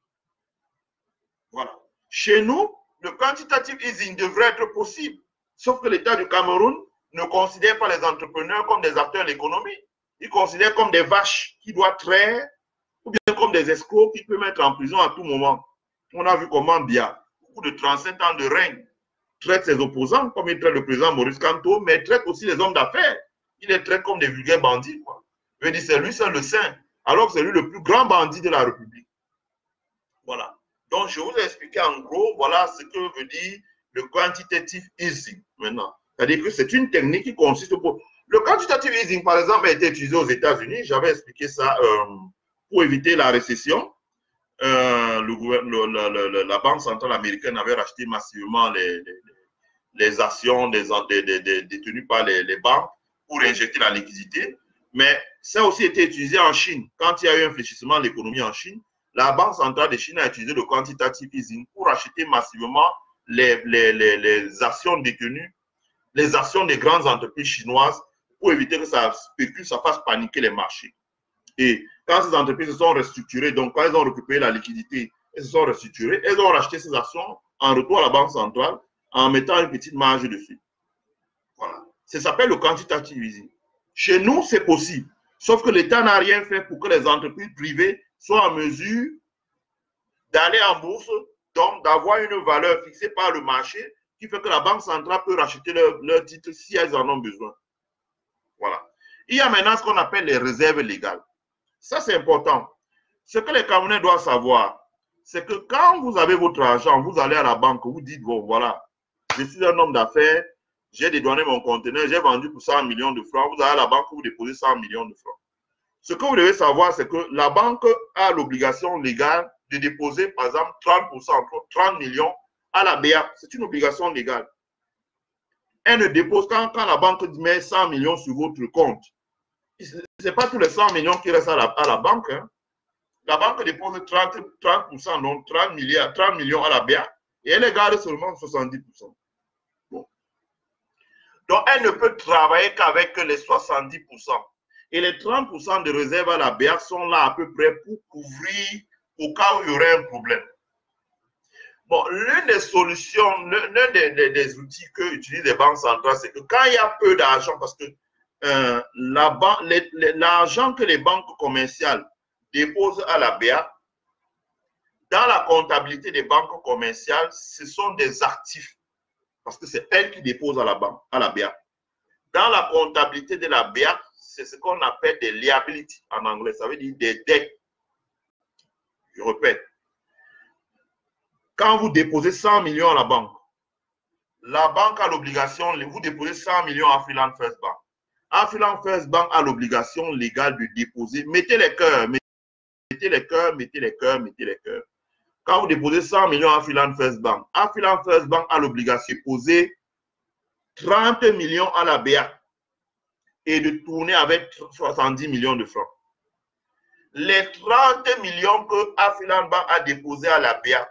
Voilà. Chez nous, le quantitative easing devrait être possible. Sauf que l'État du Cameroun ne considère pas les entrepreneurs comme des acteurs de l'économie. Il considère comme des vaches qui doivent traire, ou bien comme des escrocs qui peuvent mettre en prison à tout moment. On a vu comment Biya, au bout de 35 ans de règne, traite ses opposants, comme il traite le président Maurice Kamto, mais traite aussi les hommes d'affaires. Il les traite comme des vulgaires bandits. Quoi. Je veux dire, c'est lui seul le saint, alors que c'est lui le plus grand bandit de la République. Voilà. Donc, je vous ai expliqué en gros, voilà ce que veut dire le quantitative easing maintenant. C'est-à-dire que c'est une technique qui consiste pour... Le quantitative easing, par exemple, a été utilisé aux États-Unis. J'avais expliqué ça pour éviter la récession. La Banque centrale américaine avait racheté massivement les actions détenues par les banques pour injecter la liquidité. Mais ça a aussi été utilisé en Chine. Quand il y a eu un fléchissement de l'économie en Chine, la Banque centrale de Chine a utilisé le quantitative easing pour acheter massivement les actions détenues, les actions des grandes entreprises chinoises pour éviter que ça spécule, ça fasse paniquer les marchés. Et quand ces entreprises se sont restructurées, donc quand elles ont récupéré la liquidité, elles se sont restructurées, elles ont racheté ces actions en retour à la Banque centrale en mettant une petite marge dessus. Voilà. Ça s'appelle le quantitative easing. Chez nous, c'est possible. Sauf que l'État n'a rien fait pour que les entreprises privées soient en mesure d'aller en bourse, donc d'avoir une valeur fixée par le marché qui fait que la Banque centrale peut racheter leurs titres si elles en ont besoin. Voilà. Il y a maintenant ce qu'on appelle les réserves légales. Ça, c'est important. Ce que les Camerounais doivent savoir, c'est que quand vous avez votre argent, vous allez à la banque, vous dites, bon, voilà, je suis un homme d'affaires, j'ai dédouané mon conteneur, j'ai vendu pour 100 millions de francs, vous allez à la banque, vous déposez 100 millions de francs. Ce que vous devez savoir, c'est que la banque a l'obligation légale de déposer, par exemple, 30%, 30 millions à la BA. C'est une obligation légale. Elle ne dépose quand la banque met 100 millions sur votre compte. Ce c'est pas tous les 100 millions qui restent à la banque. Hein. La banque dépose 30%, donc 30 millions à la BA, et elle garde seulement 70%. Bon. Donc, elle ne peut travailler qu'avec les 70%. Et les 30% de réserve à la BA sont là à peu près pour couvrir au cas où il y aurait un problème. Bon, l'une des solutions, l'un des outils que utilisent les banques centrales, c'est que quand il y a peu d'argent, parce que l'argent que les banques commerciales déposent à la BA, dans la comptabilité des banques commerciales, ce sont des actifs, parce que c'est elles qui déposent à la BA. Dans la comptabilité de la BA, c'est ce qu'on appelle des liabilities en anglais, ça veut dire des dettes. Je répète, quand vous déposez 100 millions à la banque a l'obligation, vous déposez 100 millions à Freeland First Bank. Freeland First Bank a l'obligation légale de déposer, mettez les cœurs, mettez les cœurs, mettez les cœurs, mettez les cœurs. Quand vous déposez 100 millions à Freeland First Bank a l'obligation de déposer 30 millions à la BA et de tourner avec 70 millions de francs. Les 30 millions que Freeland Bank a déposé à la BA,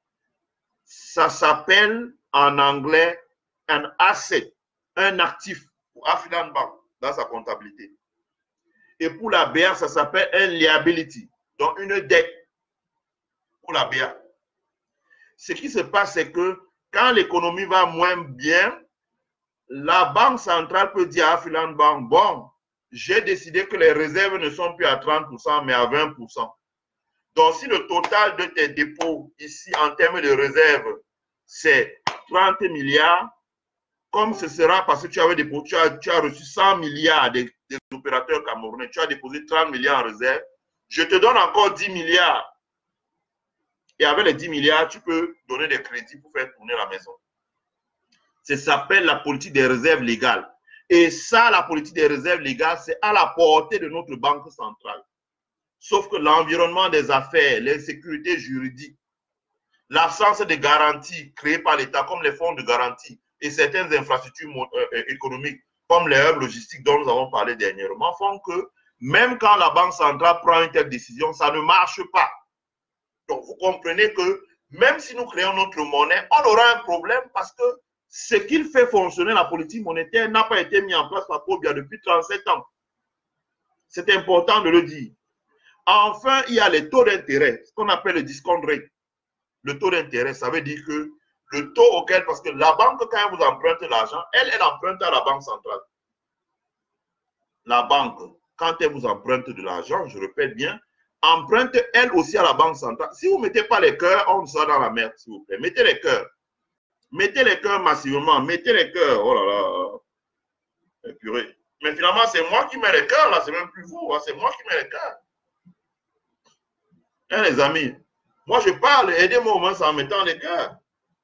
ça s'appelle en anglais un asset, un actif pour Freeland Bank dans sa comptabilité. Et pour la BA, ça s'appelle un liability, donc une dette pour la BA. Ce qui se passe, c'est que quand l'économie va moins bien, la banque centrale peut dire à Freeland Bank, bon, j'ai décidé que les réserves ne sont plus à 30%, mais à 20%. Donc, si le total de tes dépôts ici, en termes de réserves, c'est 30 milliards, comme ce sera parce que tu as reçu 100 milliards des opérateurs camerounais, tu as déposé 30 milliards en réserve, je te donne encore 10 milliards. Et avec les 10 milliards, tu peux donner des crédits pour faire tourner la maison. Ça s'appelle la politique des réserves légales. Et ça, la politique des réserves légales, c'est à la portée de notre banque centrale. Sauf que l'environnement des affaires, l'insécurité juridique, l'absence de garanties créées par l'État, comme les fonds de garantie et certaines infrastructures économiques, comme les hubs logistiques dont nous avons parlé dernièrement, font que même quand la Banque centrale prend une telle décision, ça ne marche pas. Donc, vous comprenez que même si nous créons notre monnaie, on aura un problème parce que ce qui fait fonctionner la politique monétaire n'a pas été mis en place par Paul Biya depuis 37 ans. C'est important de le dire. Enfin, il y a les taux d'intérêt, ce qu'on appelle le discount rate. Le taux d'intérêt, ça veut dire que le taux auquel, parce que la banque, quand elle vous emprunte l'argent, elle emprunte à la banque centrale. La banque, quand elle vous emprunte de l'argent, je répète bien, emprunte elle aussi à la banque centrale. Si vous ne mettez pas les cœurs, on sera dans la merde, s'il vous plaît. Mettez les cœurs. Mettez les cœurs massivement. Mettez les cœurs. Oh là là. Purée. Mais finalement, c'est moi qui mets les cœurs, là. C'est même plus vous. Hein. C'est moi qui mets les cœurs. Hein, les amis. Moi, je parle. Aidez-moi au moins en mettant les cœurs.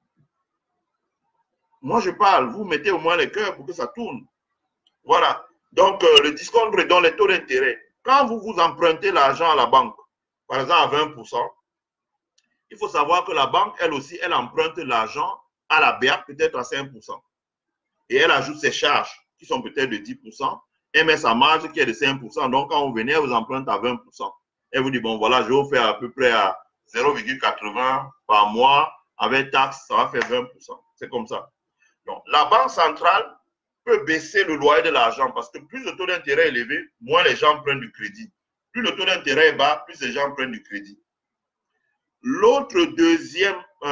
Moi, je parle. Vous mettez au moins les cœurs pour que ça tourne. Voilà. Donc, le discount rate, dans les taux d'intérêt. Quand vous vous empruntez l'argent à la banque, par exemple à 20%, il faut savoir que la banque, elle aussi, elle emprunte l'argent à la BA peut-être à 5%. Et elle ajoute ses charges qui sont peut-être de 10%. Elle met sa marge qui est de 5%. Donc, quand vous venez, elle vous emprunte à 20%. Elle vous dit, bon, voilà, je vais vous faire à peu près à 0,80 par mois. Avec taxe, ça va faire 20%. C'est comme ça. Donc, la banque centrale peut baisser le loyer de l'argent parce que plus le taux d'intérêt est élevé, moins les gens prennent du crédit. Plus le taux d'intérêt est bas, plus les gens prennent du crédit. L'autre deuxième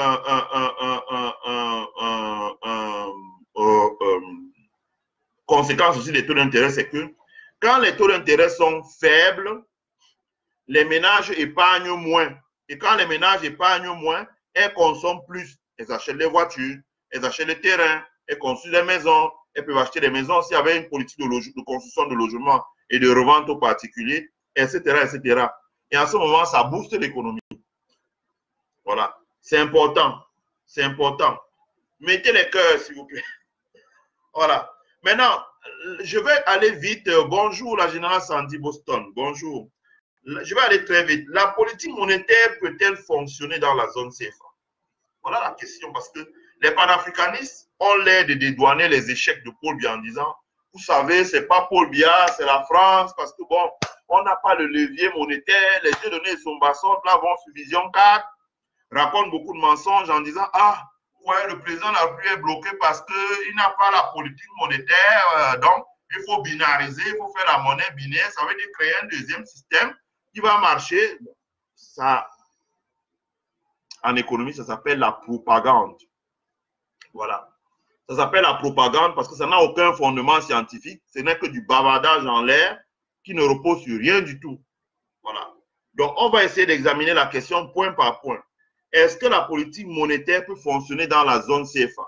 conséquence aussi des taux d'intérêt, c'est que quand les taux d'intérêt sont faibles, les ménages épargnent moins. Et quand les ménages épargnent moins, elles consomment plus. Elles achètent des voitures, elles achètent des terrains, elles construisent des maisons, elles peuvent acheter des maisons s'il y avait une politique de construction de logements et de revente aux particuliers, etc., etc. Et en ce moment, ça booste l'économie. Voilà. C'est important. C'est important. Mettez les cœurs, s'il vous plaît. Voilà. Maintenant, je vais aller vite. Bonjour, la générale Sandy Boston. Bonjour. Je vais aller très vite. La politique monétaire peut-elle fonctionner dans la zone CFA? Voilà la question, parce que les panafricanistes ont l'air de dédouaner les échecs de Paul Biya en disant vous savez, ce n'est pas Paul Biya, c'est la France, parce que bon, on n'a pas le levier monétaire, les yeux donnés sont bassants, là vont sur Vision 4, raconte beaucoup de mensonges en disant, ah, ouais, le président n'a plus est bloqué parce qu'il n'a pas la politique monétaire, donc il faut binariser, il faut faire la monnaie binaire, ça veut dire créer un deuxième système qui va marcher. Ça, en économie, ça s'appelle la propagande. Voilà. Ça s'appelle la propagande parce que ça n'a aucun fondement scientifique. Ce n'est que du bavardage en l'air qui ne repose sur rien du tout. Voilà. Donc, on va essayer d'examiner la question point par point. Est-ce que la politique monétaire peut fonctionner dans la zone CFA?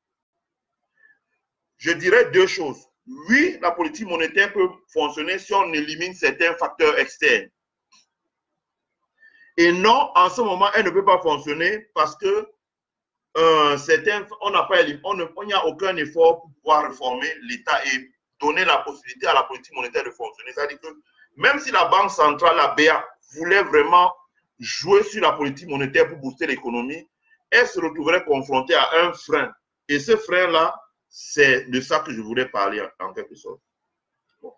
Je dirais deux choses. Oui, la politique monétaire peut fonctionner si on élimine certains facteurs externes. Et non, en ce moment, elle ne peut pas fonctionner parce que on n'y a aucun effort pour pouvoir réformer l'État et donner la possibilité à la politique monétaire de fonctionner. C'est-à-dire que même si la Banque centrale, la BA, voulait vraiment jouer sur la politique monétaire pour booster l'économie, elle se retrouverait confrontée à un frein. Et ce frein-là, c'est de ça que je voulais parler en quelque sorte. Bon.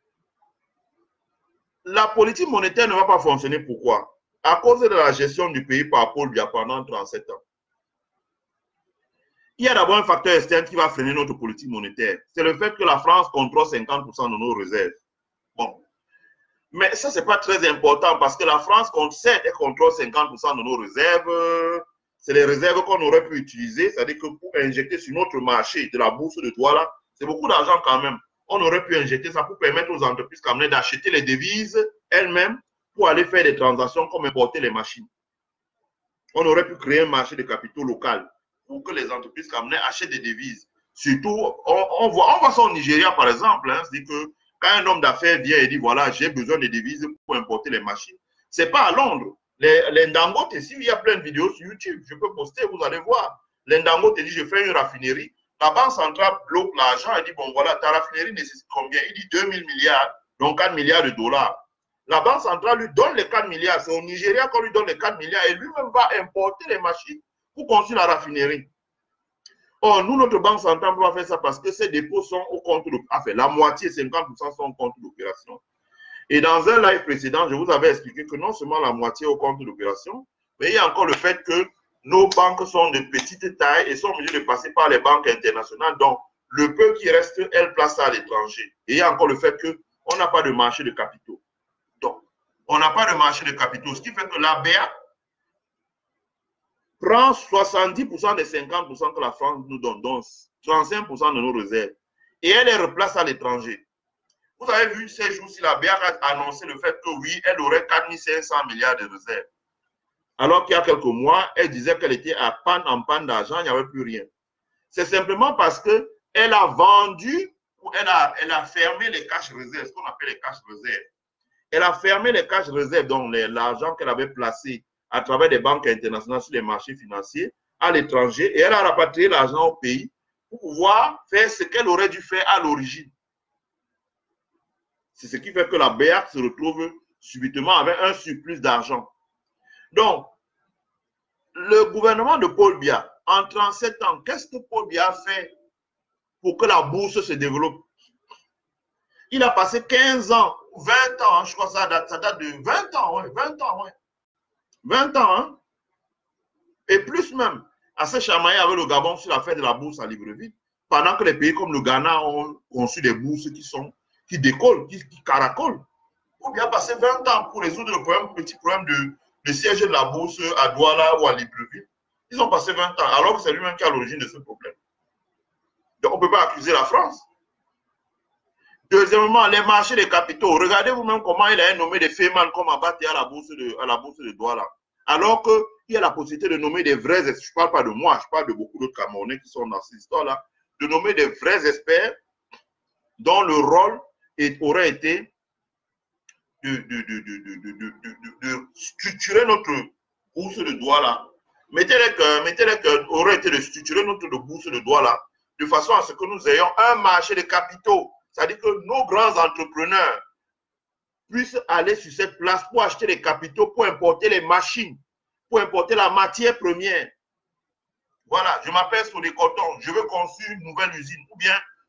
La politique monétaire ne va pas fonctionner. Pourquoi? À cause de la gestion du pays par Paul Biya pendant 37 ans. Il y a d'abord un facteur externe qui va freiner notre politique monétaire. C'est le fait que la France contrôle 50% de nos réserves. Bon. Mais ça, ce n'est pas très important parce que la France, certes, elle contrôle 50% de nos réserves. C'est les réserves qu'on aurait pu utiliser. C'est-à-dire que pour injecter sur notre marché de la bourse de Douala, c'est beaucoup d'argent quand même. On aurait pu injecter ça pour permettre aux entreprises camerounaises d'acheter les devises elles-mêmes pour aller faire des transactions comme importer les machines. On aurait pu créer un marché de capitaux local pour que les entreprises camerounaises achètent des devises. Surtout, on voit ça au Nigeria, par exemple. Hein, c'est-à-dire que quand un homme d'affaires vient et dit, voilà, j'ai besoin de devises pour importer les machines, ce n'est pas à Londres. Les Dangote, il y a plein de vidéos sur YouTube, je peux poster, vous allez voir. Les Dangote dit, je fais une raffinerie. La Banque centrale bloque l'argent et dit, bon, voilà, ta raffinerie nécessite combien? Il dit 2000 milliards, donc 4 milliards de dollars. La Banque centrale lui donne les 4 milliards. C'est au Nigeria qu'on lui donne les 4 milliards et lui-même va importer les machines pour construire la raffinerie. Or, nous, notre Banque centrale, on va faire ça parce que ces dépôts sont au compte de... Enfin, la moitié, 50% sont au compte d'opération. Et dans un live précédent, je vous avais expliqué que non seulement la moitié au compte d'opération, mais il y a encore le fait que nos banques sont de petite taille et sont obligées de passer par les banques internationales. Donc, le peu qui reste, elles placent ça à l'étranger. Et il y a encore le fait qu'on n'a pas de marché de capitaux. Donc, on n'a pas de marché de capitaux, ce qui fait que la BA prend 70% des 50% que la France nous donne, donc 35% de nos réserves, et elle les replace à l'étranger. Vous avez vu ces jours-ci, la BA a annoncé le fait que oui, elle aurait 4500 milliards de réserves. Alors qu'il y a quelques mois, elle disait qu'elle était en panne d'argent, il n'y avait plus rien. C'est simplement parce qu'elle a vendu, ou elle a fermé les cash réserves, ce qu'on appelle les cash réserves. Elle a fermé les cash réserves, donc l'argent qu'elle avait placé à travers des banques internationales sur les marchés financiers à l'étranger, et elle a rapatrié l'argent au pays pour pouvoir faire ce qu'elle aurait dû faire à l'origine. C'est ce qui fait que la BEAC se retrouve subitement avec un surplus d'argent. Donc, le gouvernement de Paul Biya, en 37 ans, qu'est-ce que Paul Biya a fait pour que la bourse se développe? Il a passé 15 ans, 20 ans, je crois que ça date de 20 ans, ouais, 20 ans, ouais. 20 ans, hein? Et plus même, à se chamailler avec le Gabon sur l'affaire de la bourse à Libreville, pendant que les pays comme le Ghana ont conçu des bourses qui décollent, qui caracolent. Ou bien passer 20 ans pour résoudre le petit problème de siège de la bourse à Douala ou à Libreville. Ils ont passé 20 ans, alors que c'est lui-même qui est à l'origine de ce problème. Donc, on ne peut pas accuser la France. Deuxièmement, les marchés des capitaux. Regardez vous-même comment il a nommé des Feynman comme abatté à la bourse de Douala. Alors qu'il y a la possibilité de nommer des vrais experts. Je ne parle pas de moi, je parle de beaucoup d'autres Camerounais qui sont dans cette histoire-là. De nommer des vrais experts dont le rôle aurait été de structurer notre bourse de Douala. Mettez-les aurait été de structurer notre bourse de Douala de façon à ce que nous ayons un marché de capitaux. C'est-à-dire que nos grands entrepreneurs puissent aller sur cette place pour acheter les capitaux, pour importer les machines, pour importer la matière première. Voilà, je m'appelle Sodé Coton, je veux construire une nouvelle usine. Ou bien,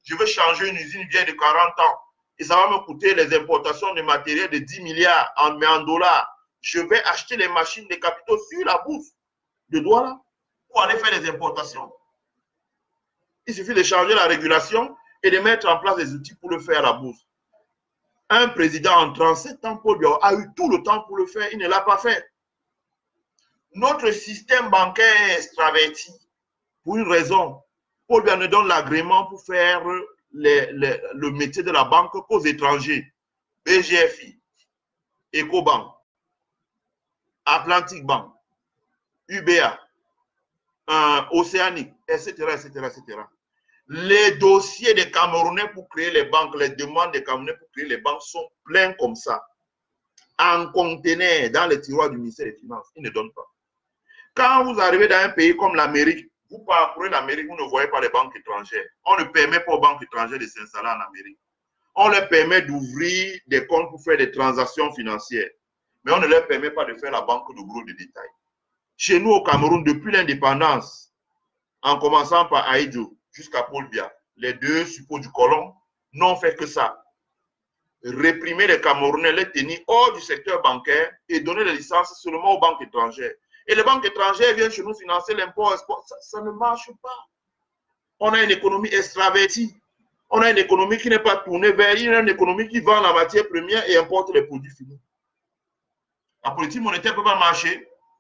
je veux changer une usine vieille de 40 ans et ça va me coûter les importations de matériel de 10 milliards mais en dollars. Je vais acheter les machines de capitaux sur la bourse de Douala pour aller faire des importations. Il suffit de changer la régulation et de mettre en place des outils pour le faire à la bourse. Un président en 37 ans, Paul Biya, a eu tout le temps pour le faire, il ne l'a pas fait. Notre système bancaire est extraverti pour une raison. Paul Biya ne donne l'agrément pour faire le métier de la banque qu'aux étrangers. BGFI, Ecobank, Atlantic Bank, UBA, Océanique, etc., etc., etc. Les dossiers des Camerounais pour créer les banques, les demandes des Camerounais pour créer les banques sont pleins comme ça, en conteneur dans les tiroirs du ministère des Finances. Ils ne donnent pas. Quand vous arrivez dans un pays comme l'Amérique, vous parcourez l'Amérique, vous ne voyez pas les banques étrangères. On ne permet pas aux banques étrangères de s'installer en Amérique. On leur permet d'ouvrir des comptes pour faire des transactions financières. Mais on ne leur permet pas de faire la banque de gros de détail. Chez nous au Cameroun, depuis l'indépendance, en commençant par Aïdjo jusqu'à Paul Biya, les deux suppôts du colon n'ont fait que ça. Réprimer les Camerounais, les tenir hors du secteur bancaire et donner les licences seulement aux banques étrangères. Et les banques étrangères viennent chez nous financer l'import export. Ça ne marche pas. On a une économie extravertie. On a une économie qui n'est pas tournée vers, une économie qui vend la matière première et importe les produits finis. La politique monétaire ne peut pas marcher.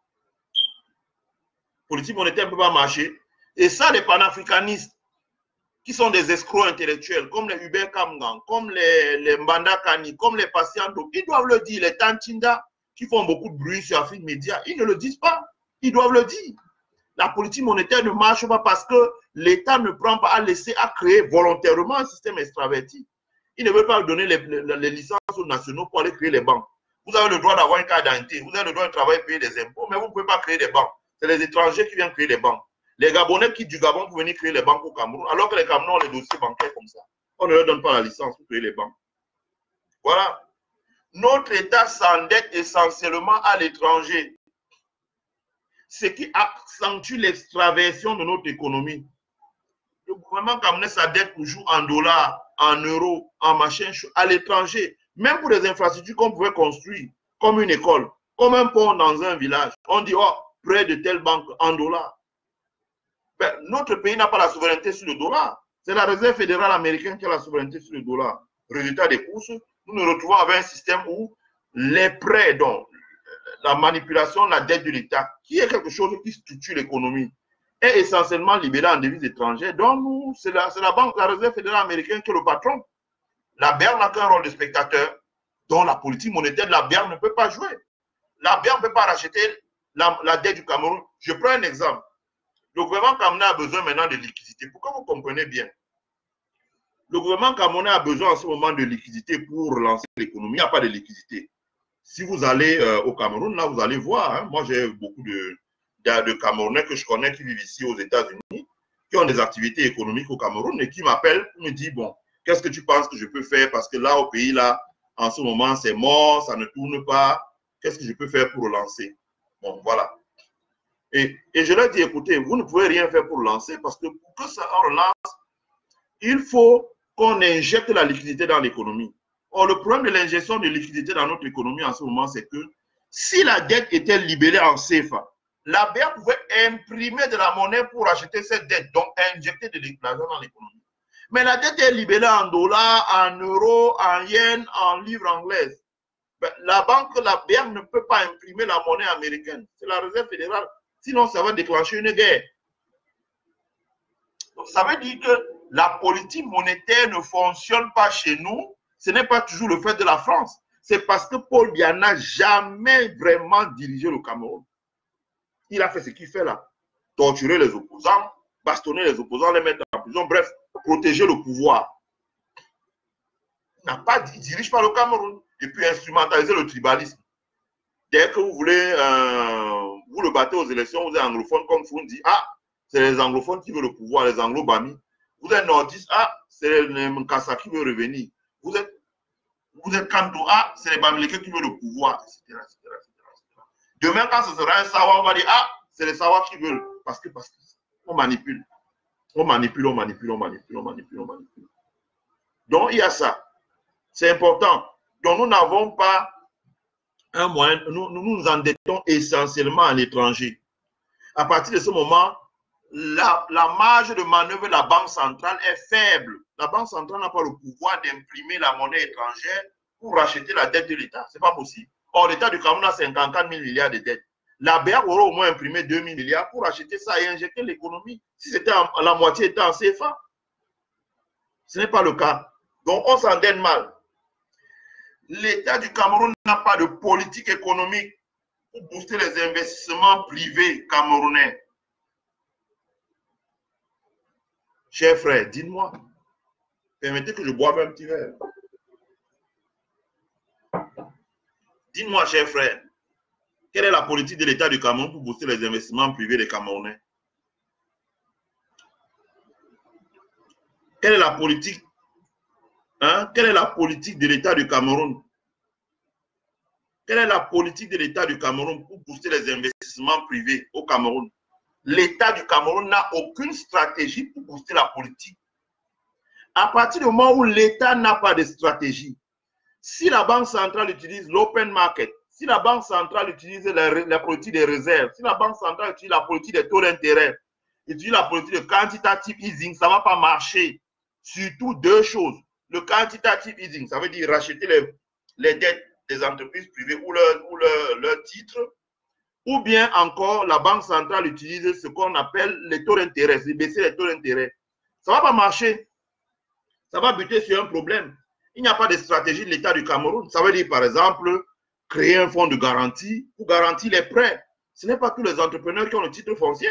La politique monétaire ne peut pas marcher. Et ça, les panafricanistes, qui sont des escrocs intellectuels, comme les Hubert Kamgang, comme les Mbanda Kani, comme les Patiento, ils doivent le dire. Les Tanchinda, qui font beaucoup de bruit sur Afrique Média, ils ne le disent pas. Ils doivent le dire. La politique monétaire ne marche pas parce que l'État ne prend pas à laisser, à créer volontairement un système extraverti. Il ne veut pas donner les licences aux nationaux pour aller créer les banques. Vous avez le droit d'avoir une carte d'identité, vous avez le droit de travailler, payer des impôts, mais vous ne pouvez pas créer des banques. C'est les étrangers qui viennent créer les banques. Les Gabonais quittent du Gabon pour venir créer les banques au Cameroun, alors que les Camerounais ont les dossiers bancaires comme ça. On ne leur donne pas la licence pour créer les banques. Voilà. Notre État s'endette essentiellement à l'étranger, ce qui accentue l'extraversion de notre économie. Le gouvernement camerounais s'endette toujours en dollars, en euros, en machin, à l'étranger. Même pour des infrastructures qu'on pouvait construire, comme une école, comme un pont dans un village. On dit, oh, près de telle banque, en dollars. Ben, notre pays n'a pas la souveraineté sur le dollar. C'est la Réserve fédérale américaine qui a la souveraineté sur le dollar. Résultat des courses, nous nous retrouvons avec un système où les prêts, donc la manipulation, la dette de l'État, qui est quelque chose qui structure l'économie, est essentiellement libéré en devises étrangères. Donc, nous, c'est la banque, la Réserve fédérale américaine qui est le patron. La BERN n'a qu'un rôle de spectateur, dont la politique monétaire de la BERN ne peut pas jouer. La BERN ne peut pas racheter la dette du Cameroun. Je prends un exemple. Le gouvernement camerounais a besoin maintenant de liquidité. Pourquoi vous comprenez bien? Le gouvernement camerounais a besoin en ce moment de liquidité pour relancer l'économie. Il n'y a pas de liquidité. Si vous allez au Cameroun, là, vous allez voir. Hein, moi, j'ai beaucoup de Camerounais que je connais qui vivent ici aux États-Unis, qui ont des activités économiques au Cameroun et qui m'appellent pour me dire, bon, qu'est-ce que tu penses que je peux faire? Parce que là, au pays, là, en ce moment, c'est mort, ça ne tourne pas. Qu'est-ce que je peux faire pour relancer? Bon, voilà. Et je leur dis, écoutez, vous ne pouvez rien faire pour relancer parce que pour que ça relance, il faut qu'on injecte la liquidité dans l'économie. Or, le problème de l'injection de liquidité dans notre économie en ce moment, c'est que si la dette était libérée en CFA, la BERN pouvait imprimer de la monnaie pour acheter cette dette, donc injecter de l'argent dans l'économie. Mais la dette est libérée en dollars, en euros, en yens, en livres anglaises. Ben, la BERN ne peut pas imprimer la monnaie américaine. C'est la Réserve fédérale. Sinon, ça va déclencher une guerre. Donc, ça veut dire que la politique monétaire ne fonctionne pas chez nous. Ce n'est pas toujours le fait de la France. C'est parce que Paul Biya n'a jamais vraiment dirigé le Cameroun. Il a fait ce qu'il fait là. Torturer les opposants, bastonner les opposants, les mettre en prison, bref, protéger le pouvoir. Il ne dirige pas le Cameroun. Et puis instrumentaliser le tribalisme. Dès que vous voulez, vous le battez aux élections, vous êtes anglophone, comme Fundi, ah, c'est les anglophones qui veulent le pouvoir, les anglo-bamis. Vous êtes nordiste, ah, c'est les Mkasa qui veut revenir. Vous êtes Kanto, ah, c'est les Bamileke qui veulent le pouvoir, etc., etc., etc. Demain, quand ce sera un Sawa, on va dire, ah, c'est les Sawa qui veulent, parce qu'on manipule. On manipule, on manipule, on manipule, on manipule, on manipule. Donc, il y a ça. C'est important. Donc, nous n'avons pas un moyen, nous nous endettons essentiellement à l'étranger. À partir de ce moment, la marge de manœuvre de la Banque centrale est faible. La Banque centrale n'a pas le pouvoir d'imprimer la monnaie étrangère pour racheter la dette de l'État. Ce n'est pas possible. Or, l'État du Cameroun a 54 000 milliards de dettes. La BEAC aurait au moins imprimé 2 000 milliards pour acheter ça et injecter l'économie. Si c'était la moitié était en CFA. Ce n'est pas le cas. Donc, on s'endette mal. L'État du Cameroun n'a pas de politique économique pour booster les investissements privés camerounais. Cher frère, dites-moi, permettez que je boive un petit verre. Dites-moi, cher frère, quelle est la politique de l'État du Cameroun pour booster les investissements privés des Camerounais? Quelle est la politique, quelle est la politique de l'État du Cameroun? Quelle est la politique de l'État du Cameroun pour booster les investissements privés au Cameroun? L'État du Cameroun n'a aucune stratégie pour booster la politique. À partir du moment où l'État n'a pas de stratégie, si la Banque centrale utilise l'open market, si la Banque centrale utilise la politique des réserves, si la Banque centrale utilise la politique des taux d'intérêt, utilise la politique de quantitative easing, ça ne va pas marcher. Surtout deux choses. Le quantitative easing, ça veut dire racheter les dettes des entreprises privées ou leurs titres, ou bien encore la Banque centrale utilise ce qu'on appelle les taux d'intérêt, c'est baisser les taux d'intérêt. Ça ne va pas marcher. Ça va buter sur un problème. Il n'y a pas de stratégie de l'État du Cameroun. Ça veut dire, par exemple, créer un fonds de garantie pour garantir les prêts. Ce n'est pas tous les entrepreneurs qui ont le titre foncier.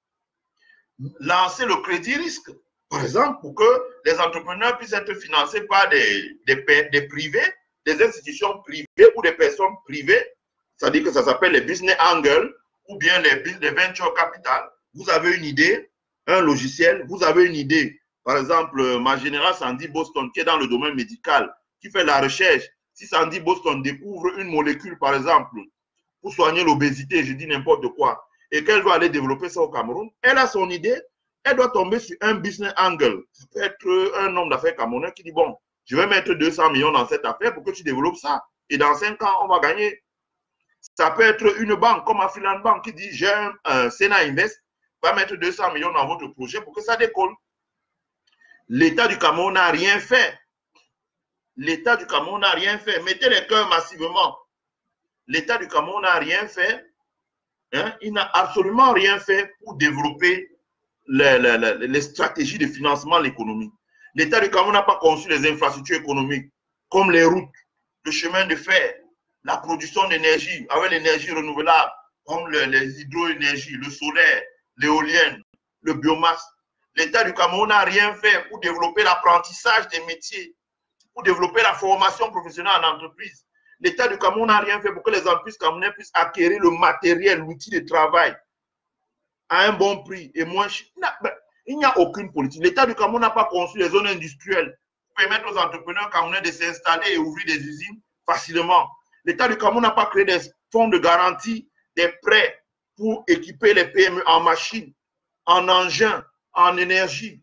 Lancer le crédit risque, par exemple, pour que les entrepreneurs puissent être financés par des privés, des institutions privées ou des personnes privées. C'est-à-dire que ça s'appelle les business angles ou bien les venture capital. Vous avez une idée, un logiciel, vous avez une idée. Par exemple, ma générale Sandy Boston, qui est dans le domaine médical, qui fait la recherche. Si Sandy Boston découvre une molécule, par exemple, pour soigner l'obésité, je dis n'importe quoi, et qu'elle doit aller développer ça au Cameroun, elle a son idée, elle doit tomber sur un business angle. Ça peut être un homme d'affaires camerounais qui dit, bon, je vais mettre 200 millions dans cette affaire pour que tu développes ça. Et dans 5 ans, on va gagner. Ça peut être une banque comme Afriland Bank qui dit, j'ai un Sena Invest, va mettre 200 millions dans votre projet pour que ça décolle. L'État du Cameroun n'a rien fait. L'État du Cameroun n'a rien fait. Mettez les cœurs massivement. L'État du Cameroun n'a rien fait. Il n'a absolument rien fait pour développer les stratégies de financement de l'économie. L'État du Cameroun n'a pas conçu les infrastructures économiques comme les routes, le chemin de fer, la production d'énergie avec l'énergie renouvelable, comme les hydroénergies, le solaire, l'éolienne, le biomasse. L'État du Cameroun n'a rien fait pour développer l'apprentissage des métiers, pour développer la formation professionnelle en entreprise. L'État du Cameroun n'a rien fait pour que les entreprises camerounaises puissent acquérir le matériel, l'outil de travail à un bon prix et moins cher. Il n'y a aucune politique. L'État du Cameroun n'a pas conçu les zones industrielles pour permettre aux entrepreneurs camerounais de s'installer et ouvrir des usines facilement. L'État du Cameroun n'a pas créé des fonds de garantie, des prêts pour équiper les PME en machines, en engins, en énergie.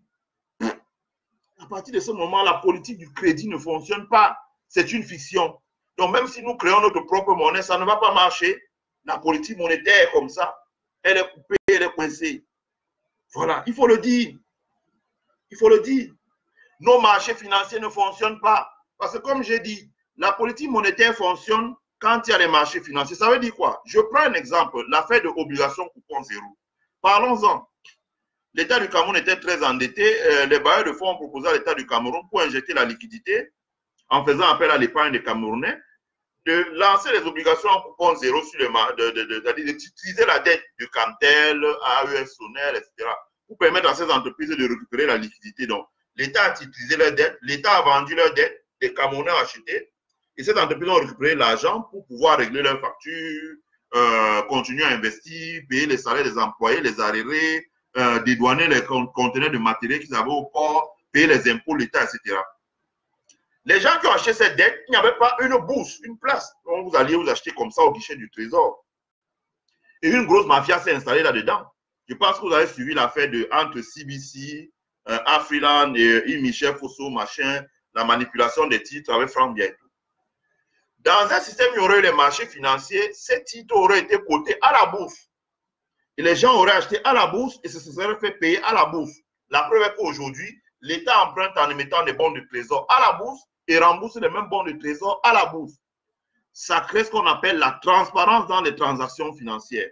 À partir de ce moment, la politique du crédit ne fonctionne pas. C'est une fiction. Donc, même si nous créons notre propre monnaie, ça ne va pas marcher. La politique monétaire est comme ça. Elle est coupée, elle est coincée. Voilà, il faut le dire. Il faut le dire. Nos marchés financiers ne fonctionnent pas. Parce que comme j'ai dit, la politique monétaire fonctionne quand il y a les marchés financiers. Ça veut dire quoi? Je prends un exemple, l'affaire de obligation coupon zéro. Parlons-en. L'État du Cameroun était très endetté. Les bailleurs de fonds ont proposé à l'État du Cameroun pour injecter la liquidité en faisant appel à l'épargne des Camerounais, de lancer les obligations en coupon zéro sur le marché, d'utiliser la dette de Cantel, AES, Sonel, etc. pour permettre à ces entreprises de récupérer la liquidité. Donc, l'État a utilisé leurs dettes, l'État a vendu leurs dettes, les Camerounais ont acheté, et ces entreprises ont récupéré l'argent pour pouvoir régler leurs factures, continuer à investir, payer les salaires des employés, les arriérés, dédouaner les conteneurs de matériel qu'ils avaient au port, payer les impôts, l'État, etc. Les gens qui ont acheté cette dette, il n'y avait pas une bourse, une place. Donc vous alliez vous acheter comme ça au guichet du trésor. Et une grosse mafia s'est installée là-dedans. Je pense que vous avez suivi l'affaire entre CBC, Afriland et Michel Fosso, machin, la manipulation des titres avec Franck Biaïtou. Dans un système où il y aurait eu les marchés financiers, ces titres auraient été cotés à la bourse. Et les gens auraient acheté à la bourse et se seraient fait payer à la bourse. La preuve est qu'aujourd'hui, l'État emprunte en émettant des bons de trésor à la bourse et rembourse les mêmes bons de trésor à la bourse. Ça crée ce qu'on appelle la transparence dans les transactions financières.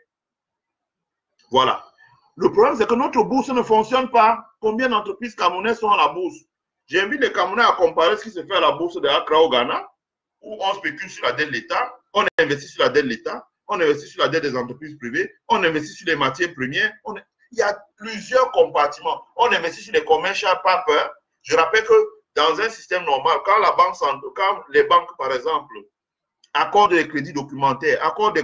Voilà. Le problème, c'est que notre bourse ne fonctionne pas. Combien d'entreprises camerounaises sont à la bourse? J'invite les Camerounais à comparer ce qui se fait à la bourse de Accra au Ghana, où on spécule sur la dette de l'État, on investit sur la dette de l'État, on investit sur la dette des entreprises privées, on investit sur les matières premières. Il y a plusieurs compartiments. On investit sur les commercial paper. Je rappelle que dans un système normal, quand les banques, par exemple, accordent des crédits documentaires,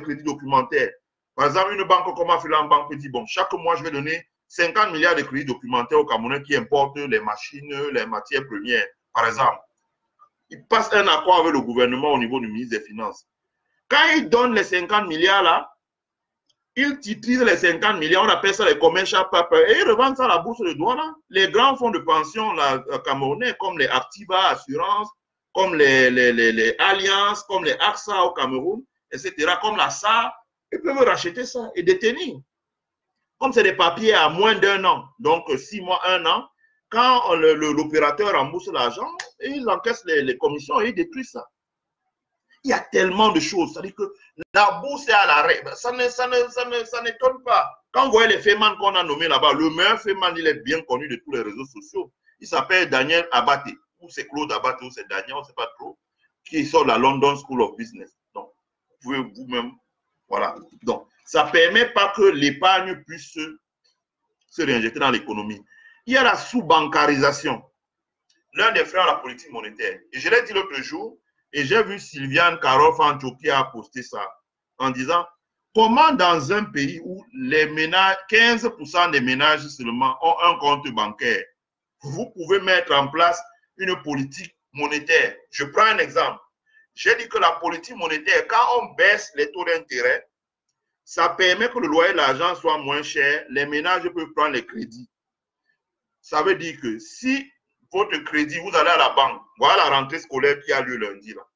par exemple, une banque comme Afriland Bank peut dire, bon, chaque mois, je vais donner 50 milliards de crédits documentaires aux Camerounais qui importent les machines, les matières premières, par exemple. Ils passent un accord avec le gouvernement au niveau du ministre des Finances. Quand ils donnent les 50 milliards là, ils titrisent les 50 milliards, on appelle ça les commercial paper, et ils revendent ça à la bourse de Douala. Les grands fonds de pension camerounais, comme les Activa Assurance, comme les Alliances, comme les AXA au Cameroun, etc., comme la SAR, ils peuvent racheter ça et détenir. Comme c'est des papiers à moins d'un an, donc 6 mois, 1 an, quand l'opérateur rembourse l'argent, ils encaissent les commissions et ils détruisent ça. Il y a tellement de choses. C'est-à-dire que la bourse est à l'arrêt. Ça n'étonne pas. Quand vous voyez les Feman qu'on a nommés là-bas, le meilleur Feman, il est bien connu de tous les réseaux sociaux. Il s'appelle Daniel Abate. Ou c'est Claude Abate, ou c'est Daniel, on ne sait pas trop. Qui sort de la London School of Business. Donc, vous pouvez vous-même. Voilà. Donc, ça ne permet pas que l'épargne puisse se réinjecter dans l'économie. Il y a la sous-bancarisation. L'un des frères à la politique monétaire. Et je l'ai dit l'autre jour, et j'ai vu Sylviane Karoff qui a posté ça en disant comment dans un pays où les ménages, 15% des ménages seulement ont un compte bancaire, vous pouvez mettre en place une politique monétaire. Je prends un exemple. J'ai dit que la politique monétaire, quand on baisse les taux d'intérêt, ça permet que le loyer de l'argent soit moins cher, les ménages peuvent prendre les crédits. Ça veut dire que si votre crédit, vous allez à la banque, voilà la rentrée scolaire qui a lieu lundi là.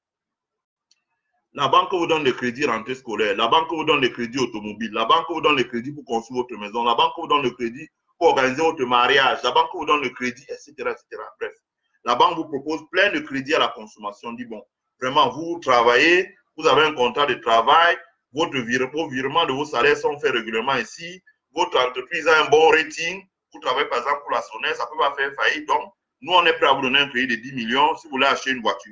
La banque vous donne le crédit rentrée scolaire, la banque vous donne le crédit automobile, la banque vous donne le crédit pour construire votre maison, la banque vous donne le crédit pour organiser votre mariage, la banque vous donne le crédit, etc., etc. Bref, la banque vous propose plein de crédits à la consommation. On dit, bon, vraiment, vous travaillez, vous avez un contrat de travail, vos virements de vos salaires sont faits régulièrement ici, votre entreprise a un bon rating, vous travaillez par exemple pour la SONES, ça ne peut pas faire faillite, donc nous, on est prêt à vous donner un crédit de 10 millions si vous voulez acheter une voiture.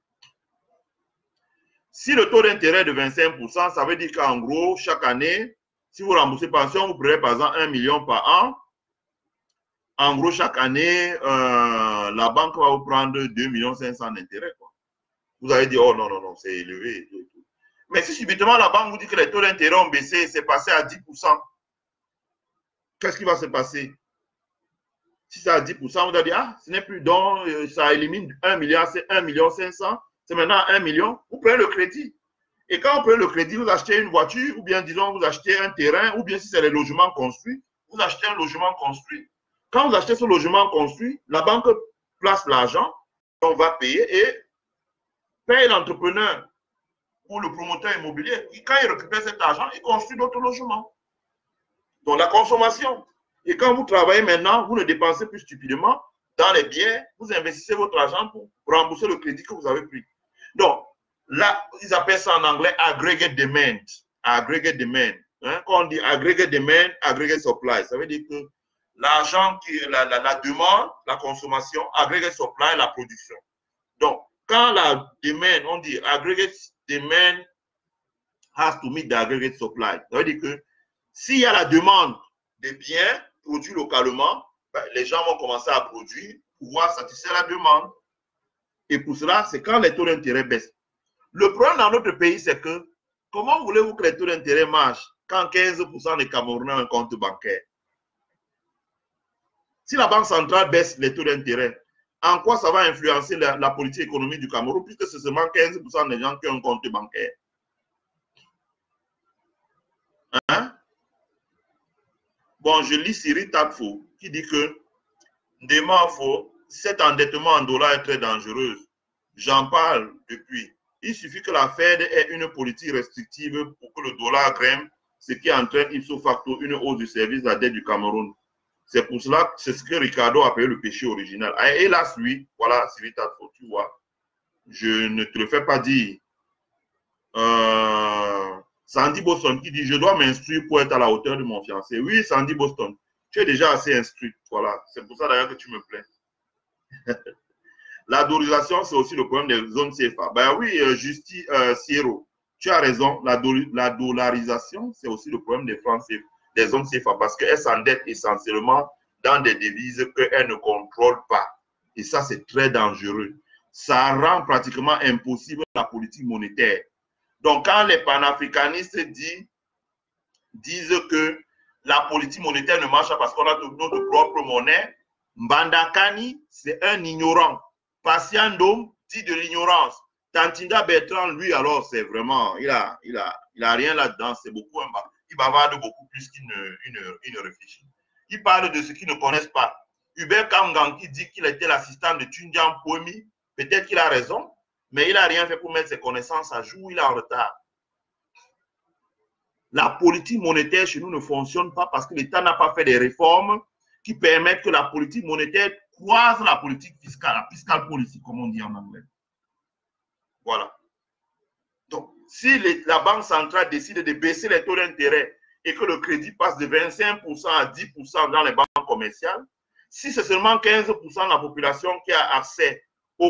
Si le taux d'intérêt est de 25%, ça veut dire qu'en gros, chaque année, si vous remboursez pension, vous prenez par exemple 1 million par an. En gros, chaque année, la banque va vous prendre 2 500 000 d'intérêt. Vous allez dire, oh non, non, non, c'est élevé. Mais si subitement la banque vous dit que les taux d'intérêt ont baissé, c'est passé à 10%, qu'est-ce qui va se passer? Si c'est à 10%, vous allez dire, ah, ce n'est plus donc, ça élimine 1 milliard, c'est 1 million 500, c'est maintenant 1 million, vous prenez le crédit. Et quand vous prenez le crédit, vous achetez une voiture, ou bien disons, vous achetez un terrain, ou bien si c'est les logements construits, vous achetez un logement construit. Quand vous achetez ce logement construit, la banque place l'argent, on va payer et paye l'entrepreneur ou le promoteur immobilier. Et quand il récupère cet argent, il construit d'autres logements. Donc la consommation. Et quand vous travaillez maintenant, vous ne dépensez plus stupidement dans les biens, vous investissez votre argent pour rembourser le crédit que vous avez pris. Donc, là, ils appellent ça en anglais aggregate demand. Aggregate demand. Hein? Quand on dit aggregate demand, aggregate supply, ça veut dire que l'argent, la demande, la consommation, aggregate supply, la production. Donc, quand la demand, on dit aggregate demand has to meet the aggregate supply. Ça veut dire que s'il y a la demande des biens produits localement, ben, les gens vont commencer à produire pour pouvoir satisfaire la demande. Et pour cela, c'est quand les taux d'intérêt baissent. Le problème dans notre pays, c'est que comment voulez-vous que les taux d'intérêt marchent quand 15% des Camerounais ont un compte bancaire? Si la Banque centrale baisse les taux d'intérêt, en quoi ça va influencer la politique économique du Cameroun, puisque c'est seulement 15% des gens qui ont un compte bancaire? Hein? Bon, je lis Cyril Tadfo qui dit que cet endettement en dollars est très dangereux. J'en parle depuis. Il suffit que la Fed ait une politique restrictive pour que le dollar grimpe, ce qui entraîne ipso facto une hausse du service de la dette du Cameroun. C'est pour cela que c'est ce que Ricardo a payé le péché original. Et hélas, lui, voilà, Cyril Tadfo, tu vois, je ne te le fais pas dire. Sandy Boston qui dit « Je dois m'instruire pour être à la hauteur de mon fiancé. » Oui, Sandy Boston, tu es déjà assez instruit. Voilà, c'est pour ça d'ailleurs que tu me plais. La dollarisation, c'est aussi le problème des zones CFA. Ben oui, Justi Sierro, tu as raison. La dollarisation, c'est aussi le problème des zones CFA parce qu'elles s'endettent essentiellement dans des devises qu'elles ne contrôlent pas. Et ça, c'est très dangereux. Ça rend pratiquement impossible la politique monétaire. Donc, quand les panafricanistes disent que la politique monétaire ne marche pas parce qu'on a notre propre monnaie, Mbandakani, c'est un ignorant. Patiendom dit de l'ignorance. Tantinda Bertrand, lui, alors, c'est vraiment, il a rien là-dedans. C'est beaucoup, il bavarde beaucoup plus qu'il ne réfléchit. Il parle de ce qu'ils ne connaissent pas. Hubert Kamgang qui dit qu'il était l'assistant de Tundian Poemi, peut-être qu'il a raison, mais il n'a rien fait pour mettre ses connaissances à jour, il est en retard. La politique monétaire chez nous ne fonctionne pas parce que l'État n'a pas fait des réformes qui permettent que la politique monétaire croise la politique fiscale, la fiscal policy, comme on dit en anglais. Voilà. Donc, si la Banque centrale décide de baisser les taux d'intérêt et que le crédit passe de 25% à 10% dans les banques commerciales, si c'est seulement 15% de la population qui a accès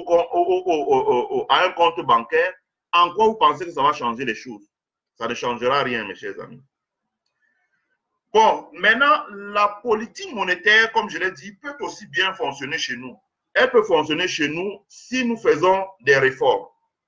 à un compte bancaire, en quoi vous pensez que ça va changer les choses? Ça ne changera rien, mes chers amis. Bon, maintenant, la politique monétaire, comme je l'ai dit, peut aussi bien fonctionner chez nous. Elle peut fonctionner chez nous si nous faisons des réformes.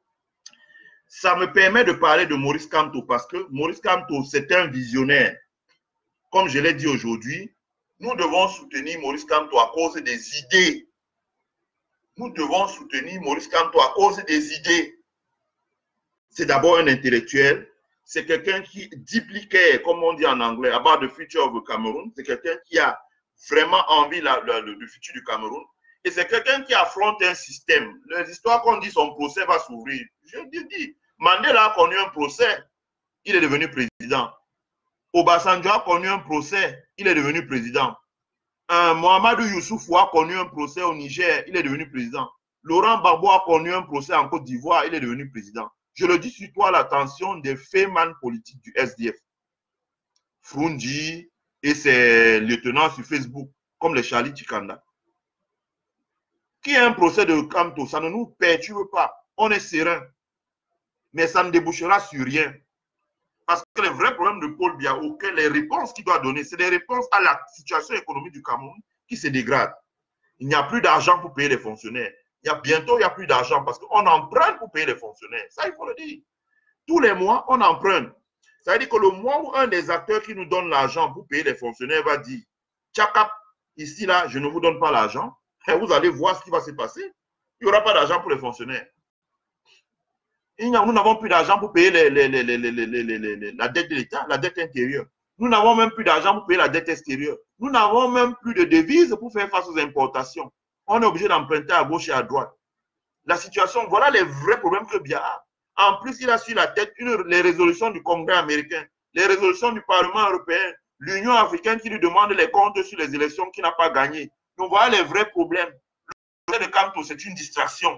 Ça me permet de parler de Maurice Kamto parce que Maurice Kamto, c'est un visionnaire. Comme je l'ai dit aujourd'hui, nous devons soutenir Maurice Kamto à cause des idées. Nous devons soutenir Maurice Kamto à cause des idées. C'est d'abord un intellectuel. C'est quelqu'un qui dupliquait, comme on dit en anglais, about the future of the Cameroon. C'est quelqu'un qui a vraiment envie du futur du Cameroun. Et c'est quelqu'un qui affronte un système. Les histoires qu'on dit, son procès va s'ouvrir. Je dis, Mandela a connu un procès, il est devenu président. Obasanjo a connu un procès, il est devenu président. Mohamedou Youssoufou a connu un procès au Niger, il est devenu président. Laurent Gbagbo a connu un procès en Côte d'Ivoire, il est devenu président. Je le dis surtout à l'attention des faits-man politiques du SDF. Frunji et ses lieutenants sur Facebook, comme les Charlie Chikanda. Qui a un procès de Kamto, ça ne nous perturbe pas. On est serein. Mais ça ne débouchera sur rien. Parce que le vrai problème de Paul Biya, les réponses qu'il doit donner, c'est des réponses à la situation économique du Cameroun qui se dégrade. Il n'y a plus d'argent pour payer les fonctionnaires. Bientôt, il n'y a plus d'argent parce qu'on emprunte pour payer les fonctionnaires. Ça, il faut le dire. Tous les mois, on emprunte. Ça veut dire que le mois où un des acteurs qui nous donne l'argent pour payer les fonctionnaires va dire « Tchakap, ici, là, je ne vous donne pas l'argent. » Vous allez voir ce qui va se passer. Il n'y aura pas d'argent pour les fonctionnaires. Nous n'avons plus d'argent pour payer la dette de l'État, la dette intérieure. Nous n'avons même plus d'argent pour payer la dette extérieure. Nous n'avons même plus de devises pour faire face aux importations. On est obligé d'emprunter à gauche et à droite. La situation, voilà les vrais problèmes que Biya a. En plus, il a sur la tête les résolutions du Congrès américain, les résolutions du Parlement européen, l'Union africaine qui lui demande les comptes sur les élections qu'il n'a pas gagnées. Donc voilà les vrais problèmes. Le projet de Kamto, c'est une distraction.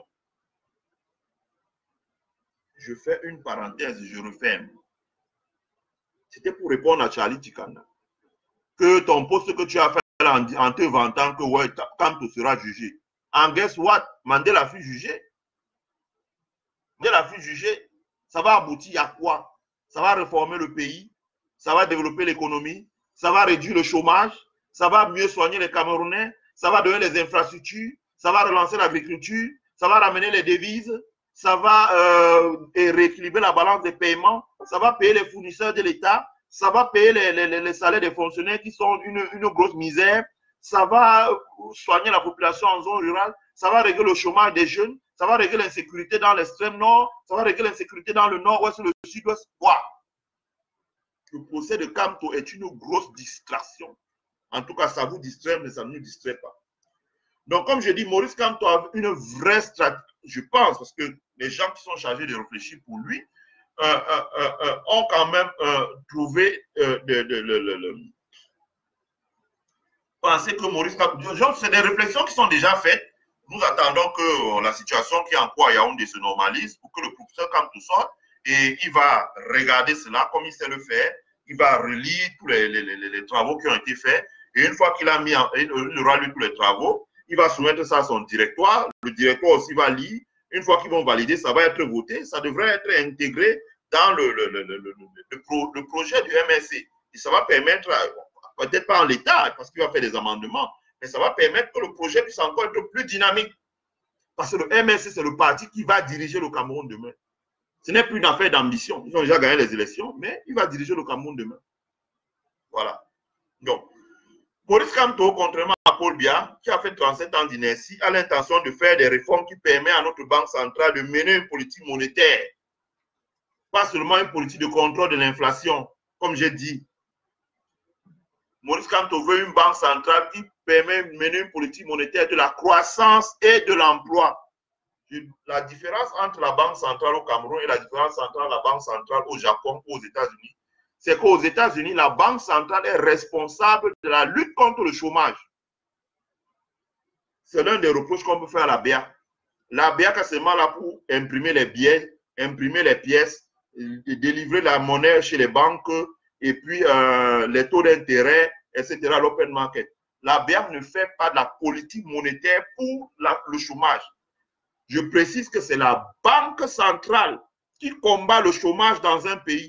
Je fais une parenthèse, je referme. C'était pour répondre à Charlie Chikanda. Que ton poste que tu as fait en te vantant que ouais, Kamto sera jugé. And guess what? Mandela fut jugé. Mandela fut jugé. Ça va aboutir à quoi? Ça va réformer le pays. Ça va développer l'économie. Ça va réduire le chômage. Ça va mieux soigner les Camerounais. Ça va donner les infrastructures. Ça va relancer l'agriculture. Ça va ramener les devises. Ça va rééquilibrer la balance des paiements, ça va payer les fournisseurs de l'État, ça va payer les salaires des fonctionnaires qui sont une grosse misère, ça va soigner la population en zone rurale, ça va régler le chômage des jeunes, ça va régler l'insécurité dans l'extrême nord, ça va régler l'insécurité dans le nord-ouest, le sud-ouest. Wow. Le procès de Kamto est une grosse distraction. En tout cas, ça vous distrait, mais ça ne nous distrait pas. Donc, comme je dis, Maurice Kamto a une vraie stratégie, je pense, parce que les gens qui sont chargés de réfléchir pour lui ont quand même trouvé penser que Maurice Kamto, c'est des réflexions qui sont déjà faites. Nous attendons que la situation qui est en cours à Yaoundé se normalise pour que le professeur Kamto sorte et il va regarder cela comme il sait le faire. Il va relire tous les travaux qui ont été faits et une fois qu'il a mis, il aura lu tous les travaux, il va soumettre ça à son directoire. Le directoire aussi va lire. Une fois qu'ils vont valider, ça va être voté. Ça devrait être intégré dans le projet du MSC. Et ça va permettre, peut-être pas en l'état, parce qu'il va faire des amendements, mais ça va permettre que le projet puisse encore être plus dynamique. Parce que le MSC, c'est le parti qui va diriger le Cameroun demain. Ce n'est plus une affaire d'ambition. Ils ont déjà gagné les élections, mais il va diriger le Cameroun demain. Voilà. Donc, Maurice Kamto, contrairement à Paul Biya, qui a fait 37 ans d'inertie, a l'intention de faire des réformes qui permettent à notre banque centrale de mener une politique monétaire. Pas seulement une politique de contrôle de l'inflation, comme j'ai dit. Maurice Kamto veut une banque centrale qui permet de mener une politique monétaire de la croissance et de l'emploi. La différence entre la banque centrale au Cameroun et la différence entre la banque centrale au Japon ou aux États-Unis, c'est qu'aux États-Unis, la banque centrale est responsable de la lutte contre le chômage. C'est l'un des reproches qu'on peut faire à la BIA. La BIA est seulement là pour imprimer les billets, imprimer les pièces, délivrer la monnaie chez les banques et puis les taux d'intérêt, etc., l'open market. La BIA ne fait pas de la politique monétaire pour le chômage. Je précise que c'est la banque centrale qui combat le chômage dans un pays.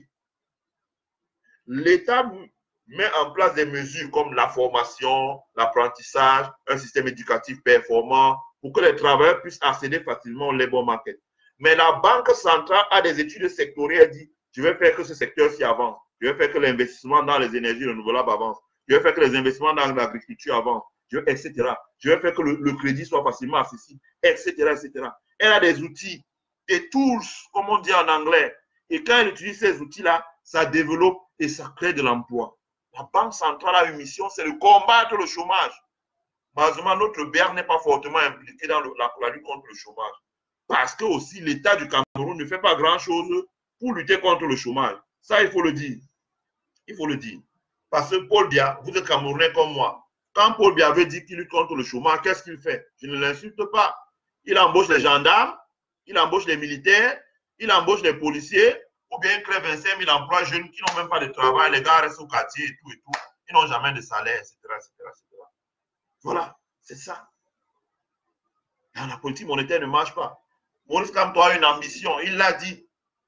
L'État met en place des mesures comme la formation, l'apprentissage, un système éducatif performant pour que les travailleurs puissent accéder facilement au labor market. Mais la banque centrale a des études sectorielles. Elle dit, je vais faire que ce secteur-ci avance. Je vais faire que l'investissement dans les énergies renouvelables avance. Je vais faire que les investissements dans l'agriculture avancent, etc. Je vais faire que le crédit soit facilement accessible, etc., etc. Elle a des outils, des tools, comme on dit en anglais. Et quand elle utilise ces outils-là, ça développe et ça crée de l'emploi. La Banque centrale a une mission, c'est de combattre le chômage. Malheureusement, notre BER n'est pas fortement impliqué dans la lutte contre le chômage. Parce que aussi, l'État du Cameroun ne fait pas grand-chose pour lutter contre le chômage. Ça, il faut le dire. Il faut le dire. Parce que Paul Biya, vous êtes Camerounais comme moi. Quand Paul Biya veut dire qu'il lutte contre le chômage, qu'est-ce qu'il fait? Je ne l'insulte pas. Il embauche les gendarmes, il embauche les militaires, il embauche les policiers, ou bien il crée 25 000 emplois jeunes qui n'ont même pas de travail, les gars restent au quartier et tout, ils n'ont jamais de salaire, etc., etc., etc. Voilà, c'est ça. La politique monétaire ne marche pas. Maurice Kamto a une ambition, il l'a dit.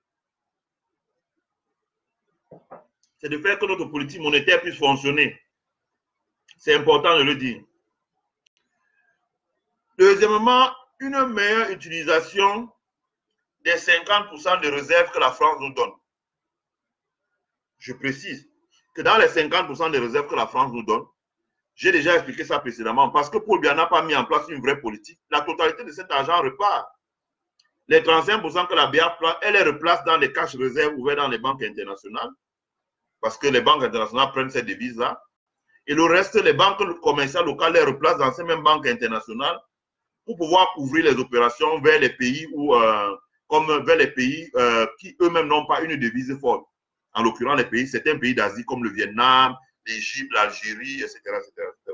C'est de faire que notre politique monétaire puisse fonctionner. C'est important de le dire. Deuxièmement, une meilleure utilisation des 50% de réserves que la France nous donne. Je précise que dans les 50% de réserves que la France nous donne, j'ai déjà expliqué ça précédemment, parce que Paul Biya n'a pas mis en place une vraie politique. La totalité de cet argent repart. Les 35% que la BIA, elle les replace dans les cash réserves ouverts dans les banques internationales, parce que les banques internationales prennent ces devises-là. Et le reste, les banques commerciales locales les replacent dans ces mêmes banques internationales pour pouvoir couvrir les opérations vers les pays où, comme vers les pays qui eux-mêmes n'ont pas une devise forte. En l'occurrence, les pays, certains pays d'Asie comme le Vietnam, l'Égypte, l'Algérie, etc., etc., etc.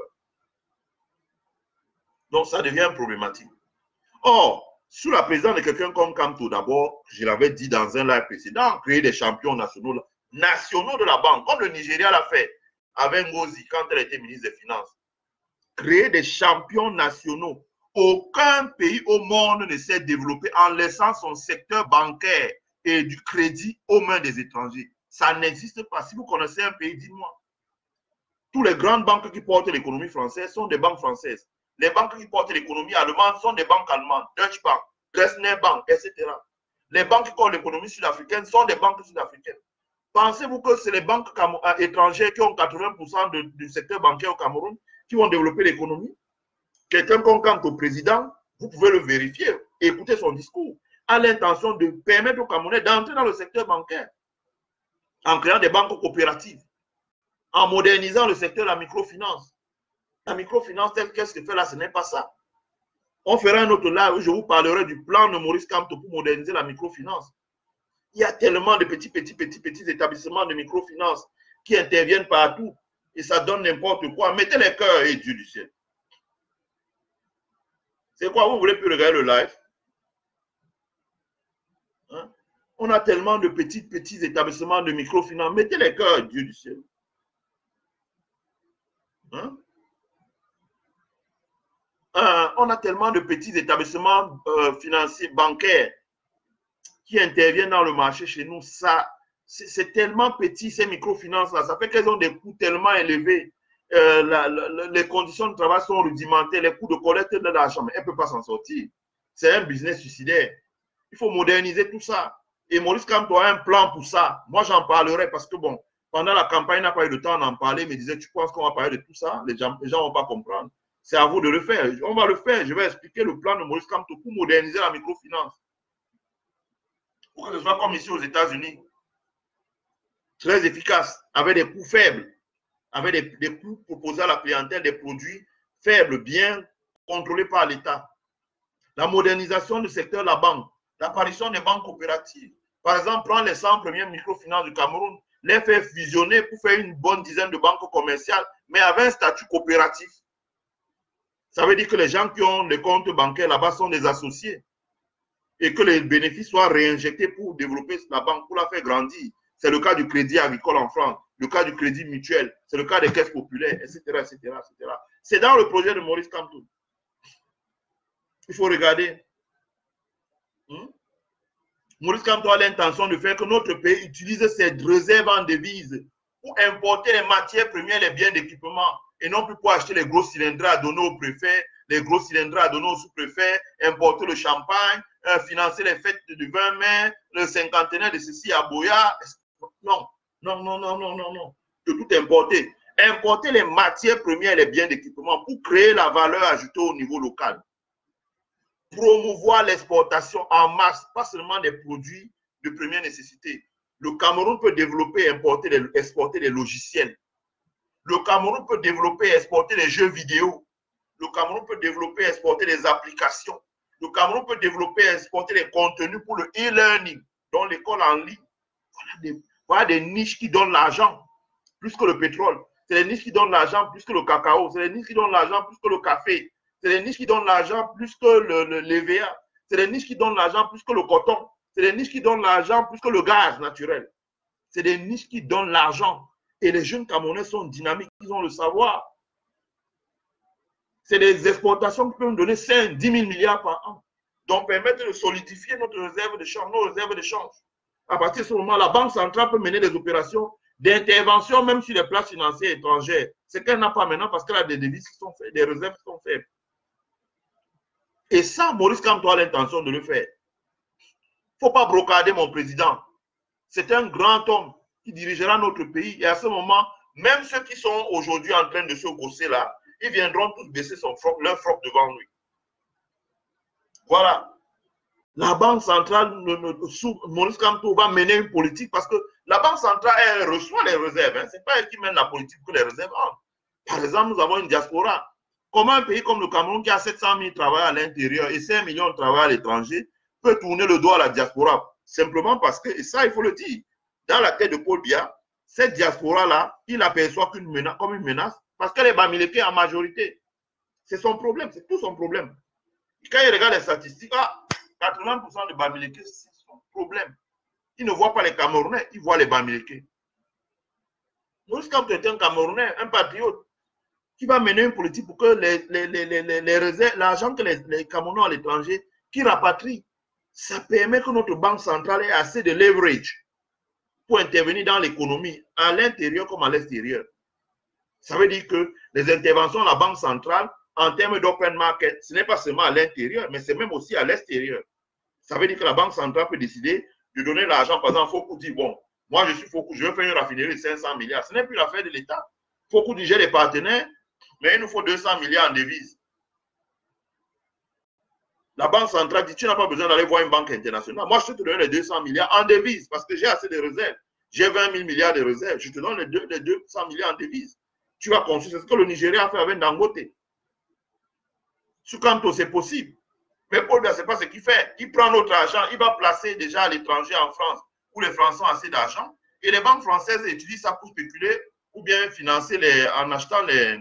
Donc, ça devient problématique. Or, sous la présidence de quelqu'un comme Kamto, d'abord, je l'avais dit dans un live précédent, créer des champions nationaux de la banque, comme le Nigeria l'a fait avec Ngozi quand elle était ministre des Finances. Créer des champions nationaux. Aucun pays au monde ne s'est développé en laissant son secteur bancaire et du crédit aux mains des étrangers. Ça n'existe pas. Si vous connaissez un pays, dites-moi. Toutes les grandes banques qui portent l'économie française sont des banques françaises. Les banques qui portent l'économie allemande sont des banques allemandes, Deutsche Bank, Dresdner Bank, etc. Les banques qui portent l'économie sud-africaine sont des banques sud-africaines. Pensez-vous que c'est les banques étrangères qui ont 80% du secteur bancaire au Cameroun qui vont développer l'économie? Quelqu'un comme Kamto, président, vous pouvez le vérifier, écoutez son discours, a l'intention de permettre aux Camerounais d'entrer dans le secteur bancaire en créant des banques coopératives, en modernisant le secteur de la microfinance. La microfinance, qu'est-ce que fait là? Ce n'est pas ça. On fera un autre live où je vous parlerai du plan de Maurice Kamto pour moderniser la microfinance. Il y a tellement de petits établissements de microfinance qui interviennent partout et ça donne n'importe quoi. Mettez les cœurs et Dieu du ciel. C'est quoi? Vous voulez plus regarder le live? Hein? On a tellement de petits établissements de microfinance. Mettez les cœurs, Dieu du ciel. Hein? On a tellement de petits établissements financiers, bancaires, qui interviennent dans le marché chez nous. Ça, c'est tellement petit, ces microfinances-là. Ça fait qu'elles ont des coûts tellement élevés. Les conditions de travail sont rudimentaires, les coûts de collecte de l'argent, mais elles ne peuvent pas s'en sortir. C'est un business suicidaire. Il faut moderniser tout ça. Et Maurice Kamto a un plan pour ça. Moi, j'en parlerai parce que, bon, pendant la campagne, il n'a pas eu le temps d'en parler. Il me disait, tu penses qu'on va parler de tout ça? Les gens ne vont pas comprendre. C'est à vous de le faire. On va le faire. Je vais expliquer le plan de Maurice Kamto pour moderniser la microfinance. Pour que ce soit comme ici aux États-Unis. Très efficace, avec des coûts faibles, avec des coûts proposés à la clientèle, des produits faibles, bien contrôlés par l'État. La modernisation du secteur de la banque, l'apparition des banques coopératives. Par exemple, prendre les 100 premières microfinances du Cameroun, les faire fusionner pour faire une bonne dizaine de banques commerciales, mais avec un statut coopératif. Ça veut dire que les gens qui ont les comptes bancaires là-bas sont des associés et que les bénéfices soient réinjectés pour développer la banque, pour la faire grandir. C'est le cas du crédit agricole en France, le cas du crédit mutuel, c'est le cas des caisses populaires, etc. etc., etc. C'est dans le projet de Maurice Kamto. Il faut regarder. Maurice Kamto a l'intention de faire que notre pays utilise ses réserves en devises pour importer les matières premières, les biens d'équipement, et non plus pour acheter les gros cylindres à donner aux préfets, les gros cylindres à donner aux sous-préfets, importer le champagne, financer les fêtes du 20 mai, le cinquantenaire de ceci à Boya. Non, non, non, non, non, non, non. De tout importer. Importer les matières premières et les biens d'équipement pour créer la valeur ajoutée au niveau local. Promouvoir l'exportation en masse, pas seulement des produits de première nécessité. Le Cameroun peut développer et exporter des logiciels. Le Cameroun peut développer et exporter des jeux vidéo. Le Cameroun peut développer et exporter des applications. Le Cameroun peut développer et exporter des contenus pour le e-learning, dans l'école en ligne. Voilà des niches qui donnent l'argent plus que le pétrole. C'est des niches qui donnent l'argent plus que le cacao. C'est des niches qui donnent l'argent plus que le café. C'est des niches qui donnent l'argent plus que l'EVA. C'est des niches qui donnent l'argent plus que le coton. C'est des niches qui donnent l'argent plus que le gaz naturel. C'est des niches qui donnent l'argent. Et les jeunes Camerounais sont dynamiques, ils ont le savoir. C'est des exportations qui peuvent nous donner 5, 10 000 milliards par an. Donc, permettre de solidifier notre réserve de change, nos réserves de change. À partir de ce moment, la Banque centrale peut mener des opérations d'intervention, même sur les places financières étrangères. C'est qu'elle n'a pas maintenant parce qu'elle a des devises qui sont faibles, des réserves qui sont faibles. Et ça, Maurice Kamto a l'intention de le faire. Il ne faut pas brocader mon président. C'est un grand homme qui dirigera notre pays. Et à ce moment, même ceux qui sont aujourd'hui en train de se bosser là, ils viendront tous baisser leur froc devant lui. Voilà. La Banque centrale, Maurice Kamto va mener une politique parce que la Banque centrale, elle reçoit les réserves. Hein. Ce n'est pas elle qui mène la politique que les réserves ont. Par exemple, nous avons une diaspora. Comment un pays comme le Cameroun qui a 700 000 travailleurs à l'intérieur et 5 millions de travailleurs à l'étranger peut tourner le dos à la diaspora? Simplement parce que, et ça il faut le dire, dans la tête de Paul Biya, cette diaspora-là, il l'aperçoit comme une menace parce qu'elle est bamileke en majorité. C'est son problème, c'est tout son problème. Quand il regarde les statistiques, 80% de bamileke, c'est son problème. Il ne voit pas les Camerounais, il voit les bamileke. Maurice Kamto est un Camerounais, un patriote, qui va mener une politique pour que les réserves, l'argent que les Camerounais à l'étranger, qui rapatrient, ça permet que notre banque centrale ait assez de leverage pour intervenir dans l'économie, à l'intérieur comme à l'extérieur. Ça veut dire que les interventions de la banque centrale, en termes d'open market, ce n'est pas seulement à l'intérieur, mais c'est même aussi à l'extérieur. Ça veut dire que la banque centrale peut décider de donner l'argent. Par exemple, Fokou dit, bon, moi je suis Fokou, je veux faire une raffinerie de 500 milliards. Ce n'est plus l'affaire de l'État. Fokou dit, j'ai des partenaires, mais il nous faut 200 milliards en devises. La banque centrale dit, tu n'as pas besoin d'aller voir une banque internationale. Moi, je te donne les 200 milliards en devises parce que j'ai assez de réserves. j'ai 20 000 milliards de réserves, je te donne les 200 milliards en devises. Tu vas construire, c'est ce que le Nigeria a fait avec Dangote. Sukanto, c'est possible. Mais Paul Biya, ce n'est pas ce qu'il fait. Il prend notre argent, il va placer déjà à l'étranger en France, où les Français ont assez d'argent, et les banques françaises utilisent ça pour spéculer ou bien financer en achetant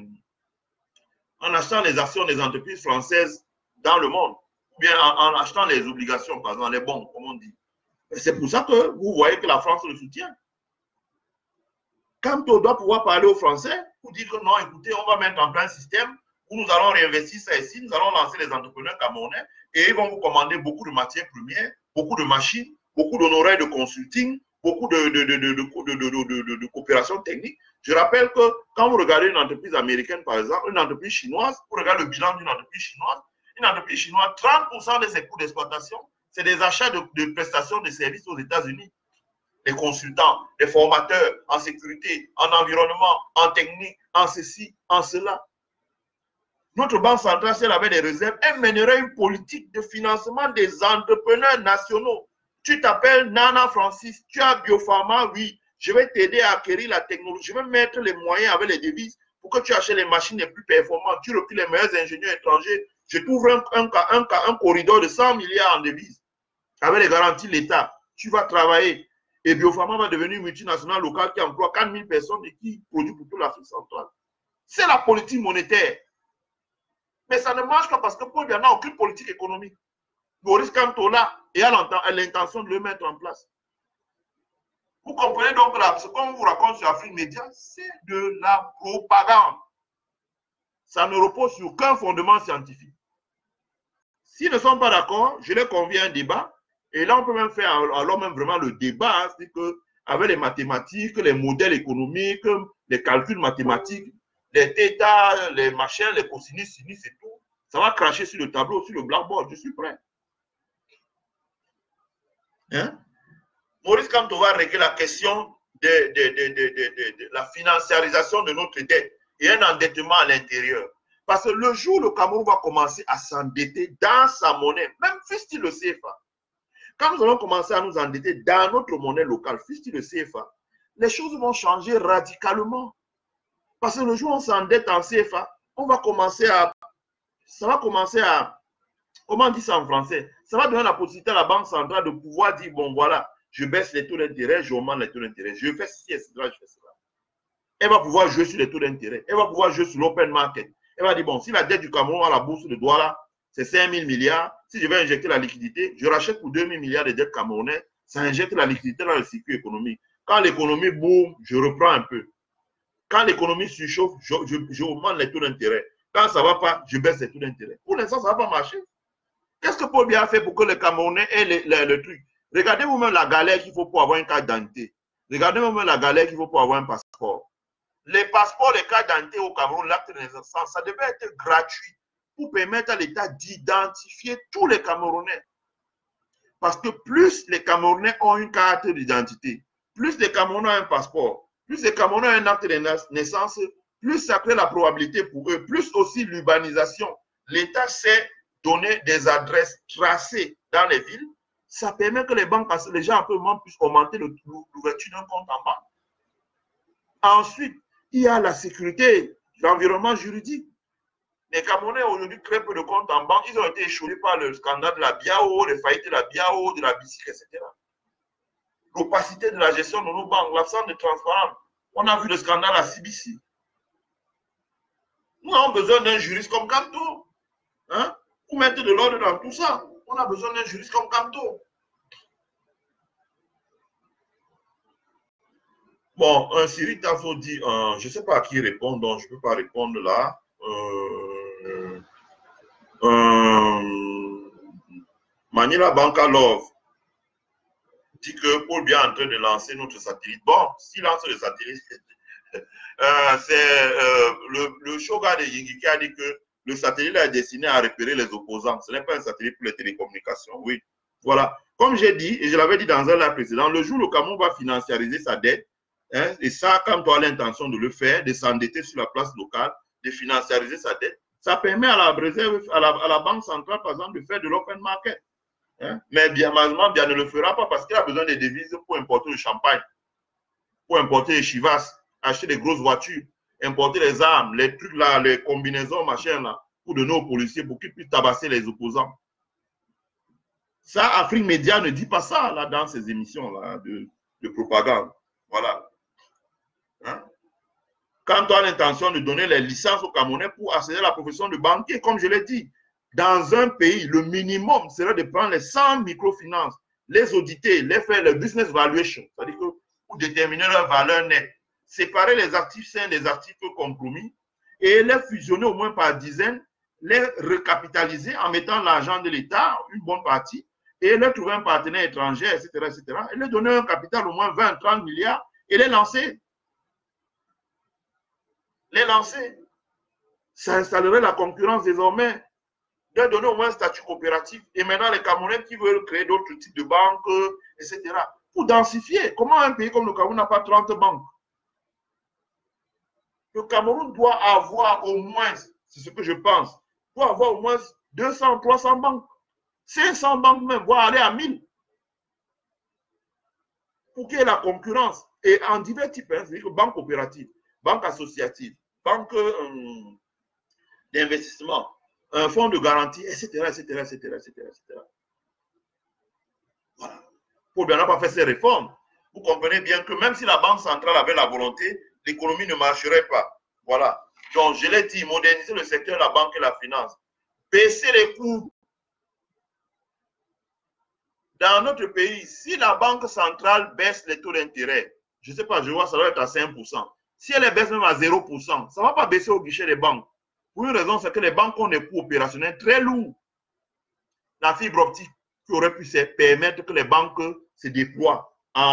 les actions des entreprises françaises dans le monde, ou bien en achetant les obligations, par exemple, les bons, comme on dit. C'est pour ça que vous voyez que la France le soutient. Quand on doit pouvoir parler aux Français pour dire que non, écoutez, on va mettre en place un système où nous allons réinvestir ça ici, nous allons lancer les entrepreneurs camerounais et ils vont vous commander beaucoup de matières premières, beaucoup de machines, beaucoup d'honoraires de consulting, beaucoup de coopération technique. Je rappelle que quand vous regardez une entreprise américaine, par exemple, une entreprise chinoise, vous regardez le bilan d'une entreprise chinoise, 30% de ses coûts d'exploitation, c'est des achats de prestations de services aux États-Unis. Les consultants, les formateurs en sécurité, en environnement, en technique, en ceci, en cela. Notre banque centrale, si elle avait des réserves, elle mènerait une politique de financement des entrepreneurs nationaux. Tu t'appelles Nana Francis, tu as Biopharma, oui, je vais t'aider à acquérir la technologie, je vais mettre les moyens avec les devises pour que tu achètes les machines les plus performantes, tu recrutes les meilleurs ingénieurs étrangers, je t'ouvre un corridor de 100 milliards en devises avec les garanties de l'État. Tu vas travailler et Biopharma va devenir une multinationale locale qui emploie 4 000 personnes et qui produit pour toute l'Afrique centrale. C'est la politique monétaire. Mais ça ne marche pas parce que Paul Biya n'a aucune politique économique. Maurice Kamto là et a l'intention de le mettre en place. Vous comprenez donc là, ce qu'on vous raconte sur Afrique Média, c'est de la propagande. Ça ne repose sur aucun fondement scientifique. S'ils ne sont pas d'accord, je les convie à un débat. Et là, on peut même faire alors même vraiment le débat, c'est qu'avec les mathématiques, les modèles économiques, les calculs mathématiques, les θ, les machins, les cosinus, sinus et tout, ça va cracher sur le tableau, sur le blackboard. Je suis prêt. Hein? Maurice Kamto va régler la question de la financiarisation de notre dette et un endettement à l'intérieur. Parce que le jour où le Cameroun va commencer à s'endetter dans sa monnaie, même fût-il le CFA, quand nous allons commencer à nous endetter dans notre monnaie locale, fût-il le CFA, les choses vont changer radicalement. Parce que le jour où on s'endette en CFA, on va commencer à... Ça va commencer à... Comment on dit ça en français? Ça va donner la possibilité à la Banque centrale de pouvoir dire, bon voilà, je baisse les taux d'intérêt, je augmente les taux d'intérêt, je fais ceci, etc., je fais cela. Elle va pouvoir jouer sur les taux d'intérêt, elle va pouvoir jouer sur l'open market. Elle va dire, bon, si la dette du Cameroun à la bourse de Douala, c'est 5 000 milliards, si je vais injecter la liquidité, je rachète pour 2 000 milliards de dettes camerounaises, ça injecte la liquidité dans le circuit économique. Quand l'économie boom, je reprends un peu. Quand l'économie surchauffe, je augmente les taux d'intérêt. Quand ça ne va pas, je baisse les taux d'intérêt. Pour l'instant, ça ne va pas marcher. Qu'est-ce que Paul Biya a fait pour que les Camerounais aient le truc? Regardez vous-même la galère qu'il faut pour avoir une carte d'identité. Regardez vous-même la galère qu'il faut pour avoir un passeport. Les passeports, les cartes d'identité au Cameroun, l'acte de naissance, ça devait être gratuit pour permettre à l'État d'identifier tous les Camerounais. Parce que plus les Camerounais ont une carte d'identité, plus les Camerounais ont un passeport, plus les Camerounais ont un acte de naissance, plus ça crée la probabilité pour eux, plus aussi l'urbanisation. L'État sait donner des adresses tracées dans les villes. Ça permet que les banques, les gens un peu moins puissent augmenter l'ouverture d'un compte en banque. Ensuite, il y a la sécurité, l'environnement juridique. Les Camerounais aujourd'hui très peu de comptes en banque. Ils ont été échaudés par le scandale de la BIAO, les faillites de la BIAO, de la BICIC, etc. L'opacité de la gestion de nos banques, l'absence de transparence. On a vu le scandale à CBC. Nous avons besoin d'un juriste comme Kamto. Hein? Pour mettre de l'ordre dans tout ça. On a besoin d'un juriste comme Kamto. Bon, Cyril Tafo dit, je ne sais pas à qui répondre, donc je ne peux pas répondre là. Manila Banca Love dit que Paul Biya est en train de lancer notre satellite. Bon, s'il lance le satellite, c'est le shogun de Yinggi qui a dit que le satellite est destiné à repérer les opposants. Ce n'est pas un satellite pour les télécommunications. Oui, voilà. Comme j'ai dit, et je l'avais dit dans un live précédent, le jour où le Cameroun va financiariser sa dette, hein, et ça, quand tu as l'intention de le faire, de s'endetter sur la place locale, de financiariser sa dette, ça permet à la réserve, à la Banque centrale, par exemple, de faire de l'open market. Hein? Mais bien, malheureusement, bien ne le fera pas parce qu'il a besoin des devises pour importer le champagne. pour importer les chivas, acheter des grosses voitures, importer les armes, les trucs là, les combinaisons, machin là, pour donner aux policiers pour qu'ils puissent tabasser les opposants. Ça, Afrique Média ne dit pas ça là dans ces émissions là de propagande. Voilà. Hein? Quand on a l'intention de donner les licences aux Camerounais pour accéder à la profession de banquier, comme je l'ai dit, dans un pays, le minimum serait de prendre les 100 microfinances, les auditer, les faire le business valuation, c'est-à-dire que pour déterminer leur valeur nette, séparer les actifs sains des actifs compromis et les fusionner au moins par dizaines, les recapitaliser en mettant l'argent de l'État, une bonne partie, et leur trouver un partenaire étranger, etc., et leur donner un capital au moins 20, 30 milliards et les lancer. Les lancer. Ça installerait la concurrence désormais, leur donner au moins un statut coopératif. Et maintenant, les Camerounais qui veulent créer d'autres types de banques, etc., pour densifier. Comment un pays comme le Cameroun n'a pas 30 banques? Le Cameroun doit avoir au moins, c'est ce que je pense, doit avoir au moins 200, 300 banques, 500 banques même, voire aller à 1000. Pour qu'il y ait la concurrence. Et en divers types, c'est-à-dire que banque coopérative, banque associative, banque d'investissement, un fonds de garantie, etc. Voilà. Pour bien pas faire ces réformes, vous comprenez bien que même si la Banque centrale avait la volonté, l'économie ne marcherait pas. Voilà. Donc, je l'ai dit, moderniser le secteur de la banque et la finance. Baisser les coûts. Dans notre pays, si la Banque centrale baisse les taux d'intérêt, je ne sais pas, je vois, ça doit être à 5%. Si elle les baisse même à 0%, ça ne va pas baisser au guichet des banques. Pour une raison, c'est que les banques ont des coûts opérationnels très lourds. La fibre optique qui aurait pu se permettre que les banques se déploient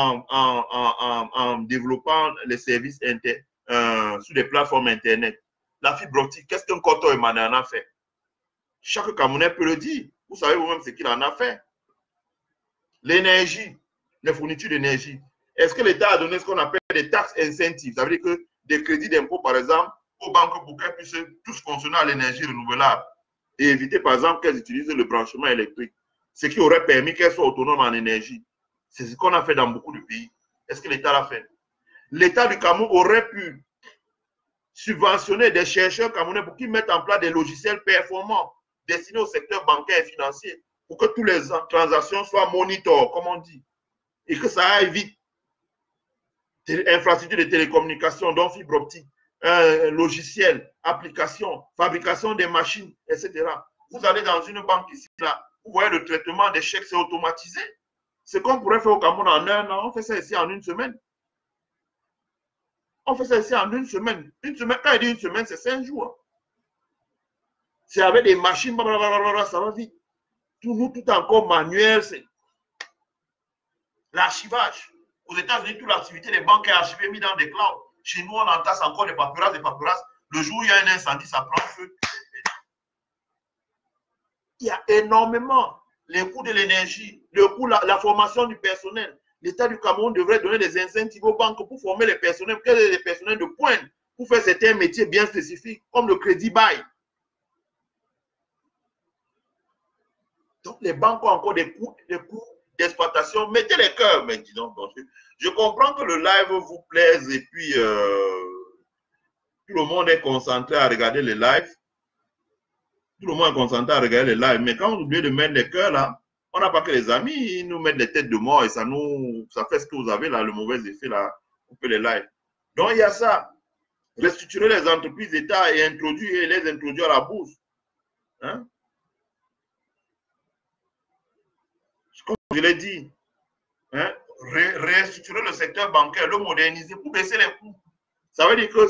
en développant les services sur des plateformes Internet. La fibre optique, qu'est-ce qu'un Koto Emmanuel en a fait? Chaque Camerounais peut le dire. Vous savez vous-même ce qu'il en a fait. L'énergie, les fournitures d'énergie. Est-ce que l'État a donné ce qu'on appelle des taxes incentives? Ça veut dire que des crédits d'impôt, par exemple, aux banques pour qu'elles puissent tous fonctionner à l'énergie renouvelable et éviter, par exemple, qu'elles utilisent le branchement électrique. Ce qui aurait permis qu'elles soient autonomes en énergie. C'est ce qu'on a fait dans beaucoup de pays. Est-ce que l'État l'a fait? L'État du Cameroun aurait pu subventionner des chercheurs camerounais pour qu'ils mettent en place des logiciels performants destinés au secteur bancaire et financier pour que toutes les transactions soient monitor, comme on dit, et que ça aille vite. Infrastructure de télécommunications, donc fibre optique, logiciel, application, fabrication des machines, etc. Vous allez dans une banque ici, là, vous voyez le traitement des chèques, c'est automatisé. Ce qu'on pourrait faire au Cameroun en un an, on fait ça ici en une semaine. On fait ça ici en une semaine. Une semaine, quand il dit une semaine, c'est 5 jours. C'est avec des machines, blablabla, ça va vite. Tout encore manuel, c'est l'archivage. Aux États-Unis, toute l'activité des banques est archivée, mise dans des clouds. Chez nous, on entasse encore des paperasses. Le jour où il y a un incendie, ça prend feu. Il y a énormément les coûts de l'énergie, le coût, la formation du personnel. L'État du Cameroun devrait donner des incentives aux banques pour former les personnels, pour les personnels de pointe, pour faire certains métiers bien spécifiques, comme le crédit bail. Donc, les banques ont encore des coûts d'exploitation. Mettez les cœurs, mais dis donc. Je comprends que le live vous plaise et puis tout le monde est concentré à regarder les lives. Tout le monde est concentré à regarder les lives. Mais quand vous oubliez de mettre les cœurs là, on n'a pas que les amis, ils nous mettent des têtes de mort et ça fait ce que vous avez là, le mauvais effet là, on peut les lives. Donc il y a ça. Restructurer les entreprises d'État et les introduire à la bourse. Hein? Comme je l'ai dit, hein? Restructurer le secteur bancaire, le moderniser pour baisser les coûts. Ça veut dire que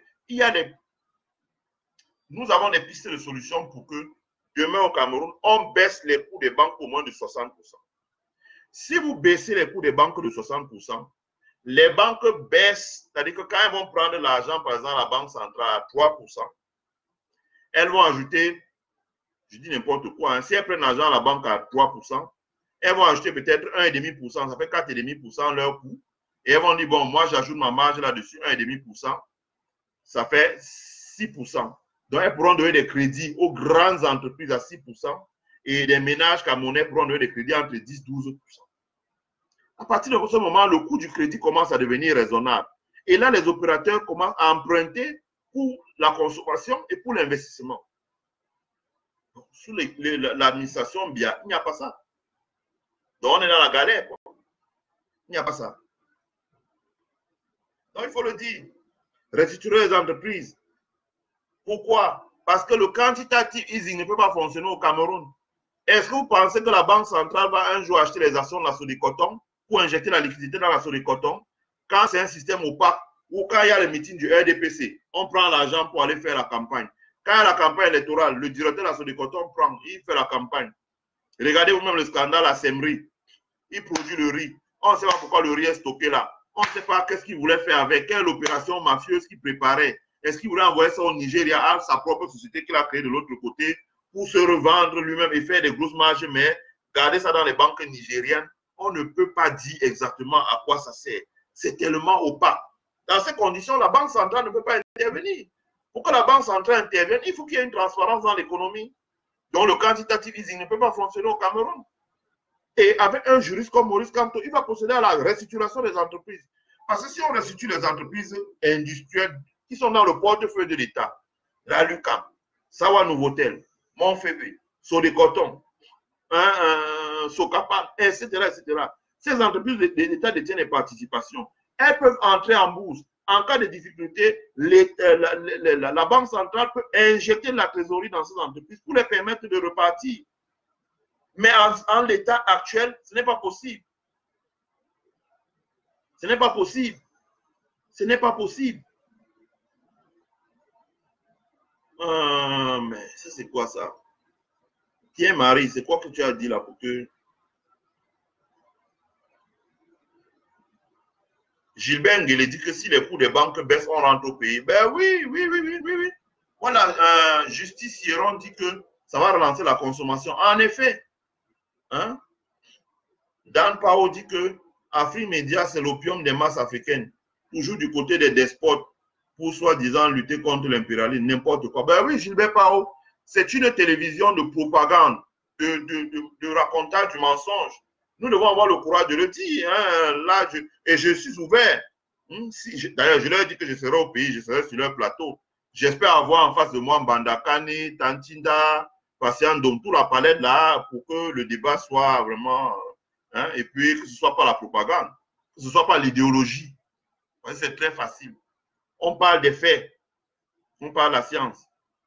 nous avons des pistes de solutions pour que demain au Cameroun, on baisse les coûts des banques au moins de 60%. Si vous baissez les coûts des banques de 60%, les banques baissent, c'est-à-dire que quand elles vont prendre l'argent, par exemple, la Banque centrale à 3%, elles vont ajouter, je dis n'importe quoi, hein, si elles prennent l'argent à la banque à 3%, elles vont ajouter peut-être 1,5%, ça fait 4,5% leur coût, et elles vont dire, bon, moi j'ajoute ma marge là-dessus, 1,5%, ça fait 6%. Donc, elles pourront donner des crédits aux grandes entreprises à 6% et des ménages camerounais pourront donner des crédits entre 10 et 12%. À partir de ce moment, le coût du crédit commence à devenir raisonnable. Et là, les opérateurs commencent à emprunter pour la consommation et pour l'investissement. Sous l'administration BIA, il n'y a pas ça. Donc, on est dans la galère, quoi. Il n'y a pas ça. Donc, il faut le dire. Restructurer les entreprises. Pourquoi? Parce que le quantitative easing ne peut pas fonctionner au Cameroun. Est-ce que vous pensez que la Banque centrale va un jour acheter les actions de la Sodicoton pour injecter la liquidité dans la Sodicoton quand c'est un système opaque ou quand il y a le meeting du RDPC, on prend l'argent pour aller faire la campagne. Quand il y a la campagne électorale, le directeur de la Sodicoton prend, il fait la campagne. Regardez vous-même le scandale à Semri. Il produit le riz. On ne sait pas pourquoi le riz est stocké là. On ne sait pas qu'est-ce qu'il voulait faire avec, quelle opération mafieuse qu'il préparait. Est-ce qu'il voulait envoyer ça au Nigeria à sa propre société qu'il a créée de l'autre côté pour se revendre lui-même et faire des grosses marges, mais garder ça dans les banques nigériennes, on ne peut pas dire exactement à quoi ça sert. C'est tellement opaque. Dans ces conditions, la Banque centrale ne peut pas intervenir. Pour que la Banque centrale intervienne, il faut qu'il y ait une transparence dans l'économie. Donc le quantitative easing ne peut pas fonctionner au Cameroun. Et avec un juriste comme Maurice Kamto, il va procéder à la restitution des entreprises. Parce que si on restitue les entreprises industrielles qui sont dans le portefeuille de l'État, la Lucam, Sawa Nouveautel, Montfébé, Sodicoton, Socapan, etc., etc. Ces entreprises de l'État détiennent des participations. Elles peuvent entrer en bourse. En cas de difficulté, la Banque centrale peut injecter la trésorerie dans ces entreprises pour les permettre de repartir. Mais en l'état actuel, ce n'est pas possible. Ce n'est pas possible. Ce n'est pas possible. Mais ça, c'est quoi ça? Pierre-Marie, c'est quoi que tu as dit là pour que... Gilbert Nguele dit que si les coûts des banques baissent, on rentre au pays. Ben oui. Voilà, Justice Hieron dit que ça va relancer la consommation. En effet, hein? Dan Pao dit que Afrimédia, c'est l'opium des masses africaines. Toujours du côté des despotes pour soi-disant lutter contre l'impérialisme, n'importe quoi. Ben oui, Gilbert Pao, c'est une télévision de propagande, de racontage du mensonge. Nous devons avoir le courage de le dire. Hein. Là, je suis ouvert. D'ailleurs, je leur ai dit que je serai au pays, je serai sur leur plateau. J'espère avoir en face de moi Mbandakane, Tantinda, Patiendom, toute la palette là, pour que le débat soit vraiment... Hein, et puis que ce ne soit pas la propagande, que ce ne soit pas l'idéologie. C'est très facile. On parle des faits, on parle de la science.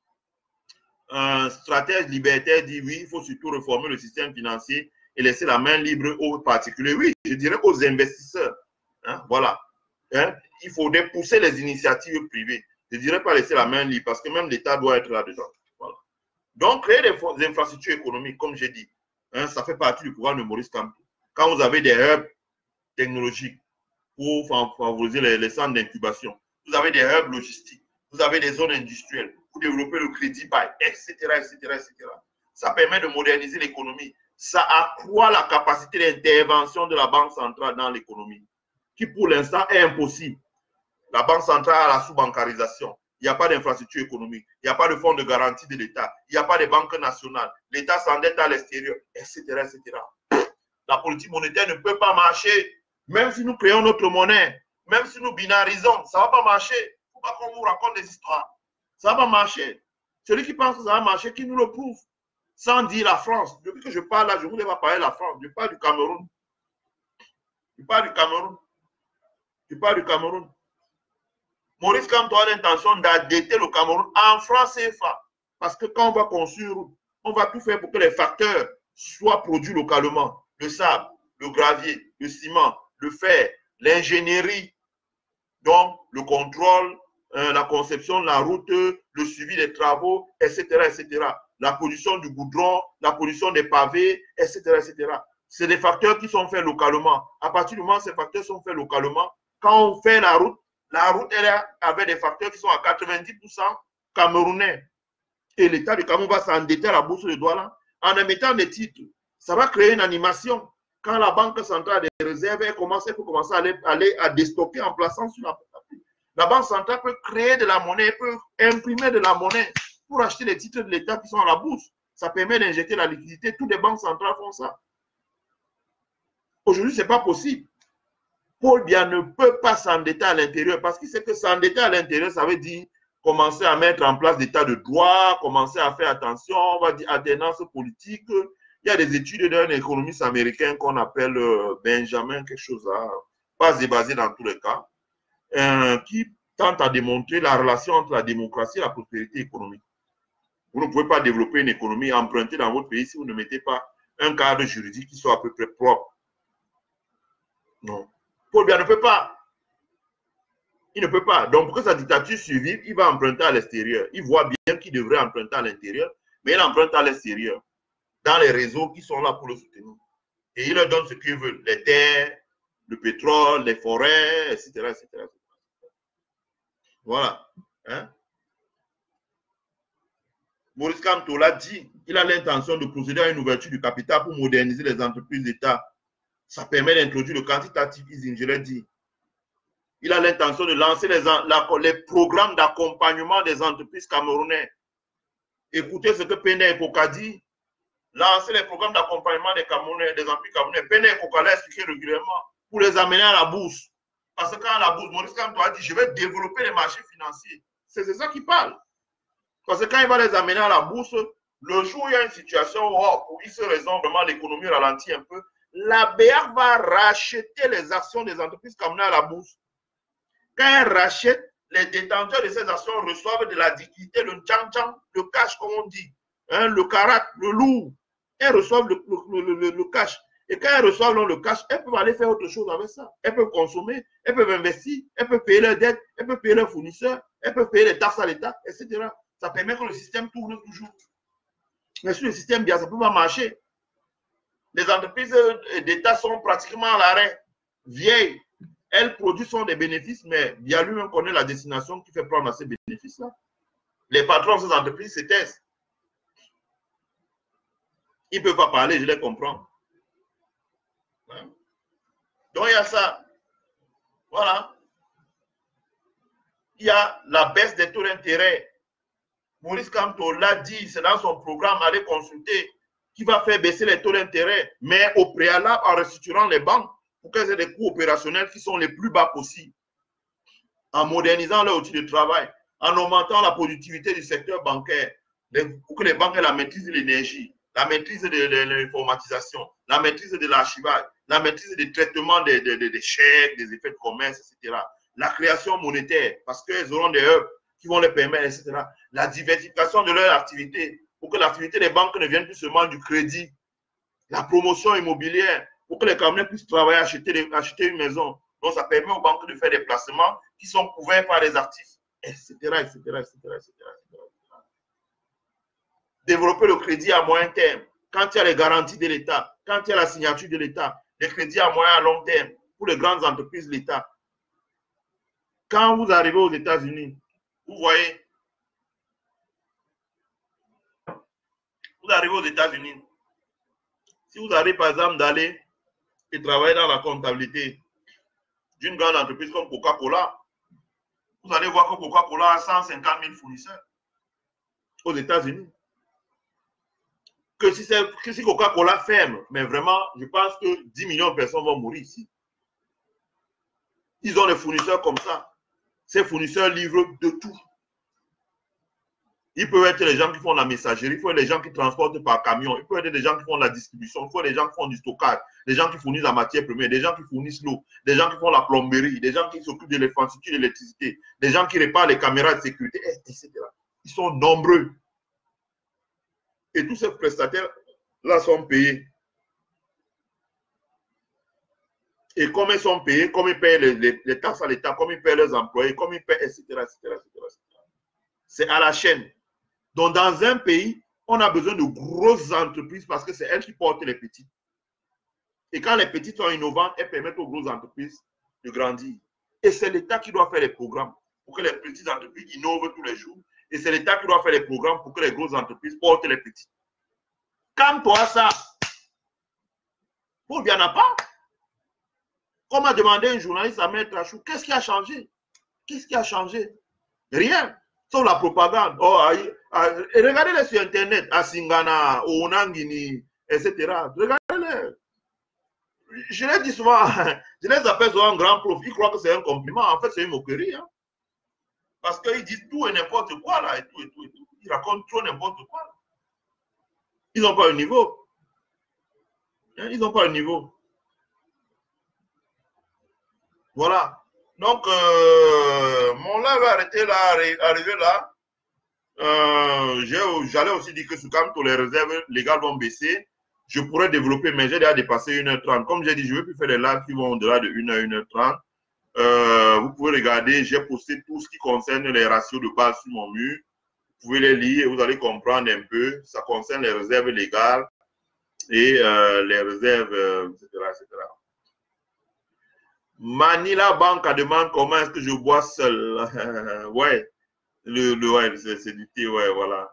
Un stratège libertaire dit oui, il faut surtout réformer le système financier et laisser la main libre aux particuliers. Oui, je dirais aux investisseurs. Hein, voilà. Hein, il faudrait pousser les initiatives privées. Je ne dirais pas laisser la main libre parce que même l'État doit être là-dedans. Voilà. Donc, créer des infrastructures économiques, comme j'ai dit, hein, ça fait partie du programme de Maurice Kamto. Quand vous avez des hubs technologiques pour favoriser les centres d'incubation, vous avez des hubs logistiques, vous avez des zones industrielles pour développer le crédit bail, etc., etc., etc. Ça permet de moderniser l'économie. Ça accroît la capacité d'intervention de la Banque centrale dans l'économie, qui pour l'instant est impossible. La Banque centrale a la sous-bancarisation. Il n'y a pas d'infrastructure économique. Il n'y a pas de fonds de garantie de l'État. Il n'y a pas de banque nationale. L'État s'endette à l'extérieur, etc., etc. La politique monétaire ne peut pas marcher. Même si nous créons notre monnaie, même si nous binarisons, ça ne va pas marcher. Il ne faut pas qu'on vous raconte des histoires. Ça ne va pas marcher. Celui qui pense que ça va marcher, qui nous le prouve. Sans dire la France. Depuis que je parle là, je ne voulais pas parler de la France. Je parle du Cameroun. Je parle du Cameroun. Je parle du Cameroun. Maurice Kamto a l'intention d'adapter le Cameroun en franc CFA. Parce que quand on va construire, on va tout faire pour que les facteurs soient produits localement. Le sable, le gravier, le ciment, le fer, l'ingénierie, donc le contrôle, la conception de la route, le suivi des travaux, etc., etc. La production du goudron, la production des pavés, etc., etc. C'est des facteurs qui sont faits localement. À partir du moment où ces facteurs sont faits localement, quand on fait la route, elle est avec des facteurs qui sont à 90% camerounais. Et l'État du Cameroun va s'endetter à la bourse de Douala en émettant des titres. Ça va créer une animation. Quand la Banque centrale des réserves peut commencer à aller à déstocker en plaçant sur la Banque centrale peut créer de la monnaie, peut imprimer de la monnaie pour acheter les titres de l'État qui sont à la bourse. Ça permet d'injecter la liquidité. Toutes les banques centrales font ça. Aujourd'hui, ce n'est pas possible. Paul Biya ne peut pas s'endetter à l'intérieur parce qu'il sait que s'endetter à l'intérieur, ça veut dire commencer à mettre en place des tas de droits, commencer à faire attention, on va dire adhénance politique. Il y a des études d'un économiste américain qu'on appelle Benjamin, quelque chose là, pas basé dans tous les cas, qui tente à démontrer la relation entre la démocratie et la prospérité économique. Vous ne pouvez pas développer une économie empruntée dans votre pays si vous ne mettez pas un cadre juridique qui soit à peu près propre. Non. Paul Biya ne peut pas. Il ne peut pas. Donc, pour que sa dictature survive, il va emprunter à l'extérieur. Il voit bien qu'il devrait emprunter à l'intérieur, mais il emprunte à l'extérieur, dans les réseaux qui sont là pour le soutenir. Et il leur donne ce qu'ils veulent, les terres, le pétrole, les forêts, etc. etc. Voilà. Hein? Maurice Kamto l'a dit, il a l'intention de procéder à une ouverture du capital pour moderniser les entreprises d'État. Ça permet d'introduire le quantitative easing, je l'ai dit. Il a l'intention de lancer les programmes d'accompagnement des entreprises camerounaises. Écoutez ce que Penda Ekoka dit. Lancer les programmes d'accompagnement des entreprises camerounaises. Penda Ekoka l'a expliqué régulièrement pour les amener à la bourse. Parce que quand la bourse, Maurice Kamto a dit, je vais développer les marchés financiers. C'est ça qu'il parle. Parce que quand il va les amener à la bourse, le jour où il y a une situation où il se raisonne vraiment, l'économie ralentit un peu, la BR va racheter les actions des entreprises camerounaises à la bourse. Quand elle rachète, les détenteurs de ces actions reçoivent de la liquidité, le tchang-tchang, le cash, comme on dit, hein, le karat, le loup. Elles reçoivent le cash. Et quand elles reçoivent le cash, elles peuvent aller faire autre chose avec ça. Elles peuvent consommer, elles peuvent investir, elles peuvent payer leurs dettes, elles peuvent payer leurs fournisseurs, elles peuvent payer les taxes à l'État, etc. Ça permet que le système tourne toujours. Mais sur le système bien, ça ne peut pas marcher. Les entreprises d'État sont pratiquement à l'arrêt, vieilles. Elles produisent des bénéfices, mais bien lui-même connaît la destination qui fait prendre à ces bénéfices-là. Les patrons de ces entreprises se taisent. Ils ne peuvent pas parler, je les comprends. Hein? Donc, il y a ça. Voilà. Il y a la baisse des taux d'intérêt. Maurice Kamto l'a dit, c'est dans son programme, allez consulter, qui va faire baisser les taux d'intérêt, mais au préalable, en restructurant les banques, pour qu'elles aient des coûts opérationnels qui sont les plus bas possibles, en modernisant leur outil de travail, en augmentant la productivité du secteur bancaire, pour que les banques aient la maîtrise de l'énergie, la maîtrise de l'informatisation, la maîtrise de l'archivage, la maîtrise du traitement des chèques, des effets de commerce, etc. La création monétaire, parce qu'elles auront des hubs qui vont les permettre, etc. La diversification de leur activité, pour que l'activité des banques ne vienne plus seulement du crédit. La promotion immobilière, pour que les Camerounais puissent travailler, acheter une maison. Donc, ça permet aux banques de faire des placements qui sont couverts par les actifs, etc., etc., etc., etc. Développer le crédit à moyen terme. Quand il y a les garanties de l'État, quand il y a la signature de l'État, les crédits à moyen et à long terme pour les grandes entreprises de l'État. Quand vous arrivez aux États-Unis, vous voyez, vous arrivez aux États-Unis, si vous arrivez par exemple d'aller et travailler dans la comptabilité d'une grande entreprise comme Coca-Cola, vous allez voir que Coca-Cola a 150 000 fournisseurs aux États-Unis. Que si Coca-Cola ferme, mais vraiment, je pense que 10 millions de personnes vont mourir ici. Ils ont des fournisseurs comme ça. Ces fournisseurs livrent de tout. Ils peuvent être les gens qui font la messagerie, il faut être les gens qui transportent par camion, il peut être des gens qui font la distribution, il faut être des gens qui font du stockage, des gens qui fournissent la matière première, des gens qui fournissent l'eau, des gens qui font la plomberie, des gens qui s'occupent de l'infrastructure de l'électricité, des gens qui réparent les caméras de sécurité, etc. Ils sont nombreux. Et tous ces prestataires-là sont payés. Et comme ils sont payés, comme ils payent les taxes à l'État, comme ils payent leurs employés, comme ils payent, etc., etc., etc. C'est à la chaîne. Donc, dans un pays, on a besoin de grosses entreprises parce que c'est elles qui portent les petites. Et quand les petites sont innovantes, elles permettent aux grosses entreprises de grandir. Et c'est l'État qui doit faire les programmes pour que les petites entreprises innovent tous les jours. Et c'est l'État qui doit faire les programmes pour que les grosses entreprises portent les petites. Quand toi, ça, il n'y en a pas. Comme a demandé un journaliste à Maître Achou, qu'est-ce qui a changé? Qu'est-ce qui a changé? Rien. Sauf la propagande. Oh, regardez-les sur Internet, à Singana, au Onangini, etc. Regardez-les. je l'ai dit souvent, je les appelle souvent un grand prof. Ils croient que c'est un compliment. En fait, c'est une moquerie. Hein. Parce qu'ils disent tout et n'importe quoi, là, et tout, et tout, et tout. Ils racontent trop n'importe quoi. Là. Ils n'ont pas le niveau. Hein, ils n'ont pas le niveau. Voilà. Donc, mon live va arrêter là, arrivé là. J'allais aussi dire que quand les réserves légales vont baisser, je pourrais développer, mais j'ai déjà dépassé 1h30. Comme j'ai dit, je ne veux plus faire des lives qui vont au-delà de 1h, 1h30. Vous pouvez regarder, j'ai posté tout ce qui concerne les ratios de base sur mon mur. Vous pouvez les lire et vous allez comprendre un peu. Ça concerne les réserves légales et les réserves, etc., etc. Manila Bank demande comment est-ce que je bois seul. Ouais, ouais, c'est du thé, ouais, voilà.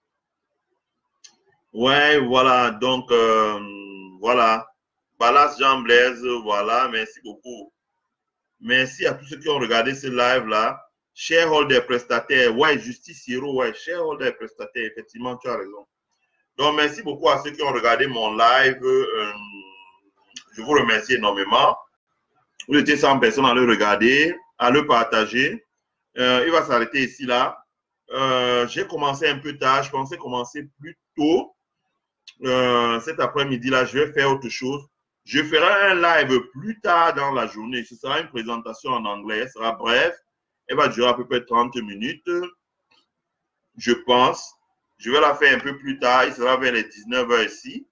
Ouais, voilà, donc, voilà. Ballas Jean Blaise, voilà, merci beaucoup. Merci à tous ceux qui ont regardé ce live-là. Shareholder prestataire, ouais, Justice Hero, ouais, shareholder prestataire, effectivement, tu as raison. Donc, merci beaucoup à ceux qui ont regardé mon live. Je vous remercie énormément. Vous étiez 100 personnes à le regarder, à le partager. Il va s'arrêter ici, là. J'ai commencé un peu tard, je pensais commencer plus tôt. Cet après-midi-là, je vais faire autre chose. Je ferai un live plus tard dans la journée. Ce sera une présentation en anglais. Elle sera brève. Elle va durer à peu près 30 minutes. Je pense. Je vais la faire un peu plus tard. Il sera vers les 19h ici.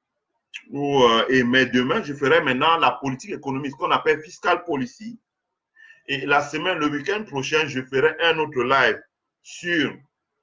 Mais demain, je ferai maintenant la politique économique, ce qu'on appelle fiscal policy. Et la semaine, le week-end prochain, je ferai un autre live sur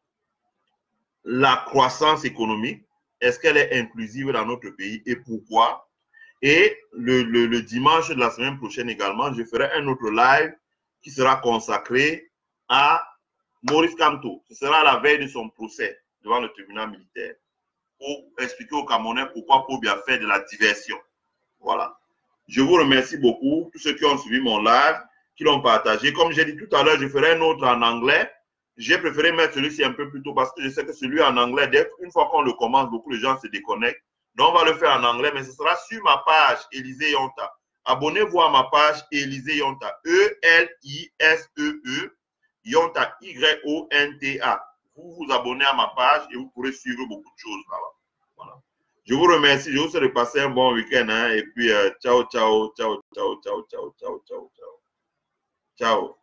la croissance économique. Est-ce qu'elle est inclusive dans notre pays et pourquoi? Et le dimanche de la semaine prochaine également, je ferai un autre live qui sera consacré à Maurice Kamto. Ce sera la veille de son procès devant le tribunal militaire pour expliquer aux Camerounais pourquoi Pobia fait de la diversion. Voilà. Je vous remercie beaucoup, tous ceux qui ont suivi mon live, qui l'ont partagé. Comme j'ai dit tout à l'heure, je ferai un autre en anglais. J'ai préféré mettre celui-ci un peu plus tôt parce que je sais que celui en anglais, une fois qu'on le commence, beaucoup de gens se déconnectent. Donc, on va le faire en anglais, mais ce sera sur ma page Élisée Yonta. Abonnez-vous à ma page Élisée Yonta. E-L-I-S-E-E. Yonta, Y-O-N-T-A. Vous vous abonnez à ma page et vous pourrez suivre beaucoup de choses là-bas. Voilà. Je vous remercie. Je vous souhaite de passer un bon week-end. Hein, et puis, ciao, ciao, ciao, ciao, ciao, ciao, ciao, ciao, ciao. Ciao.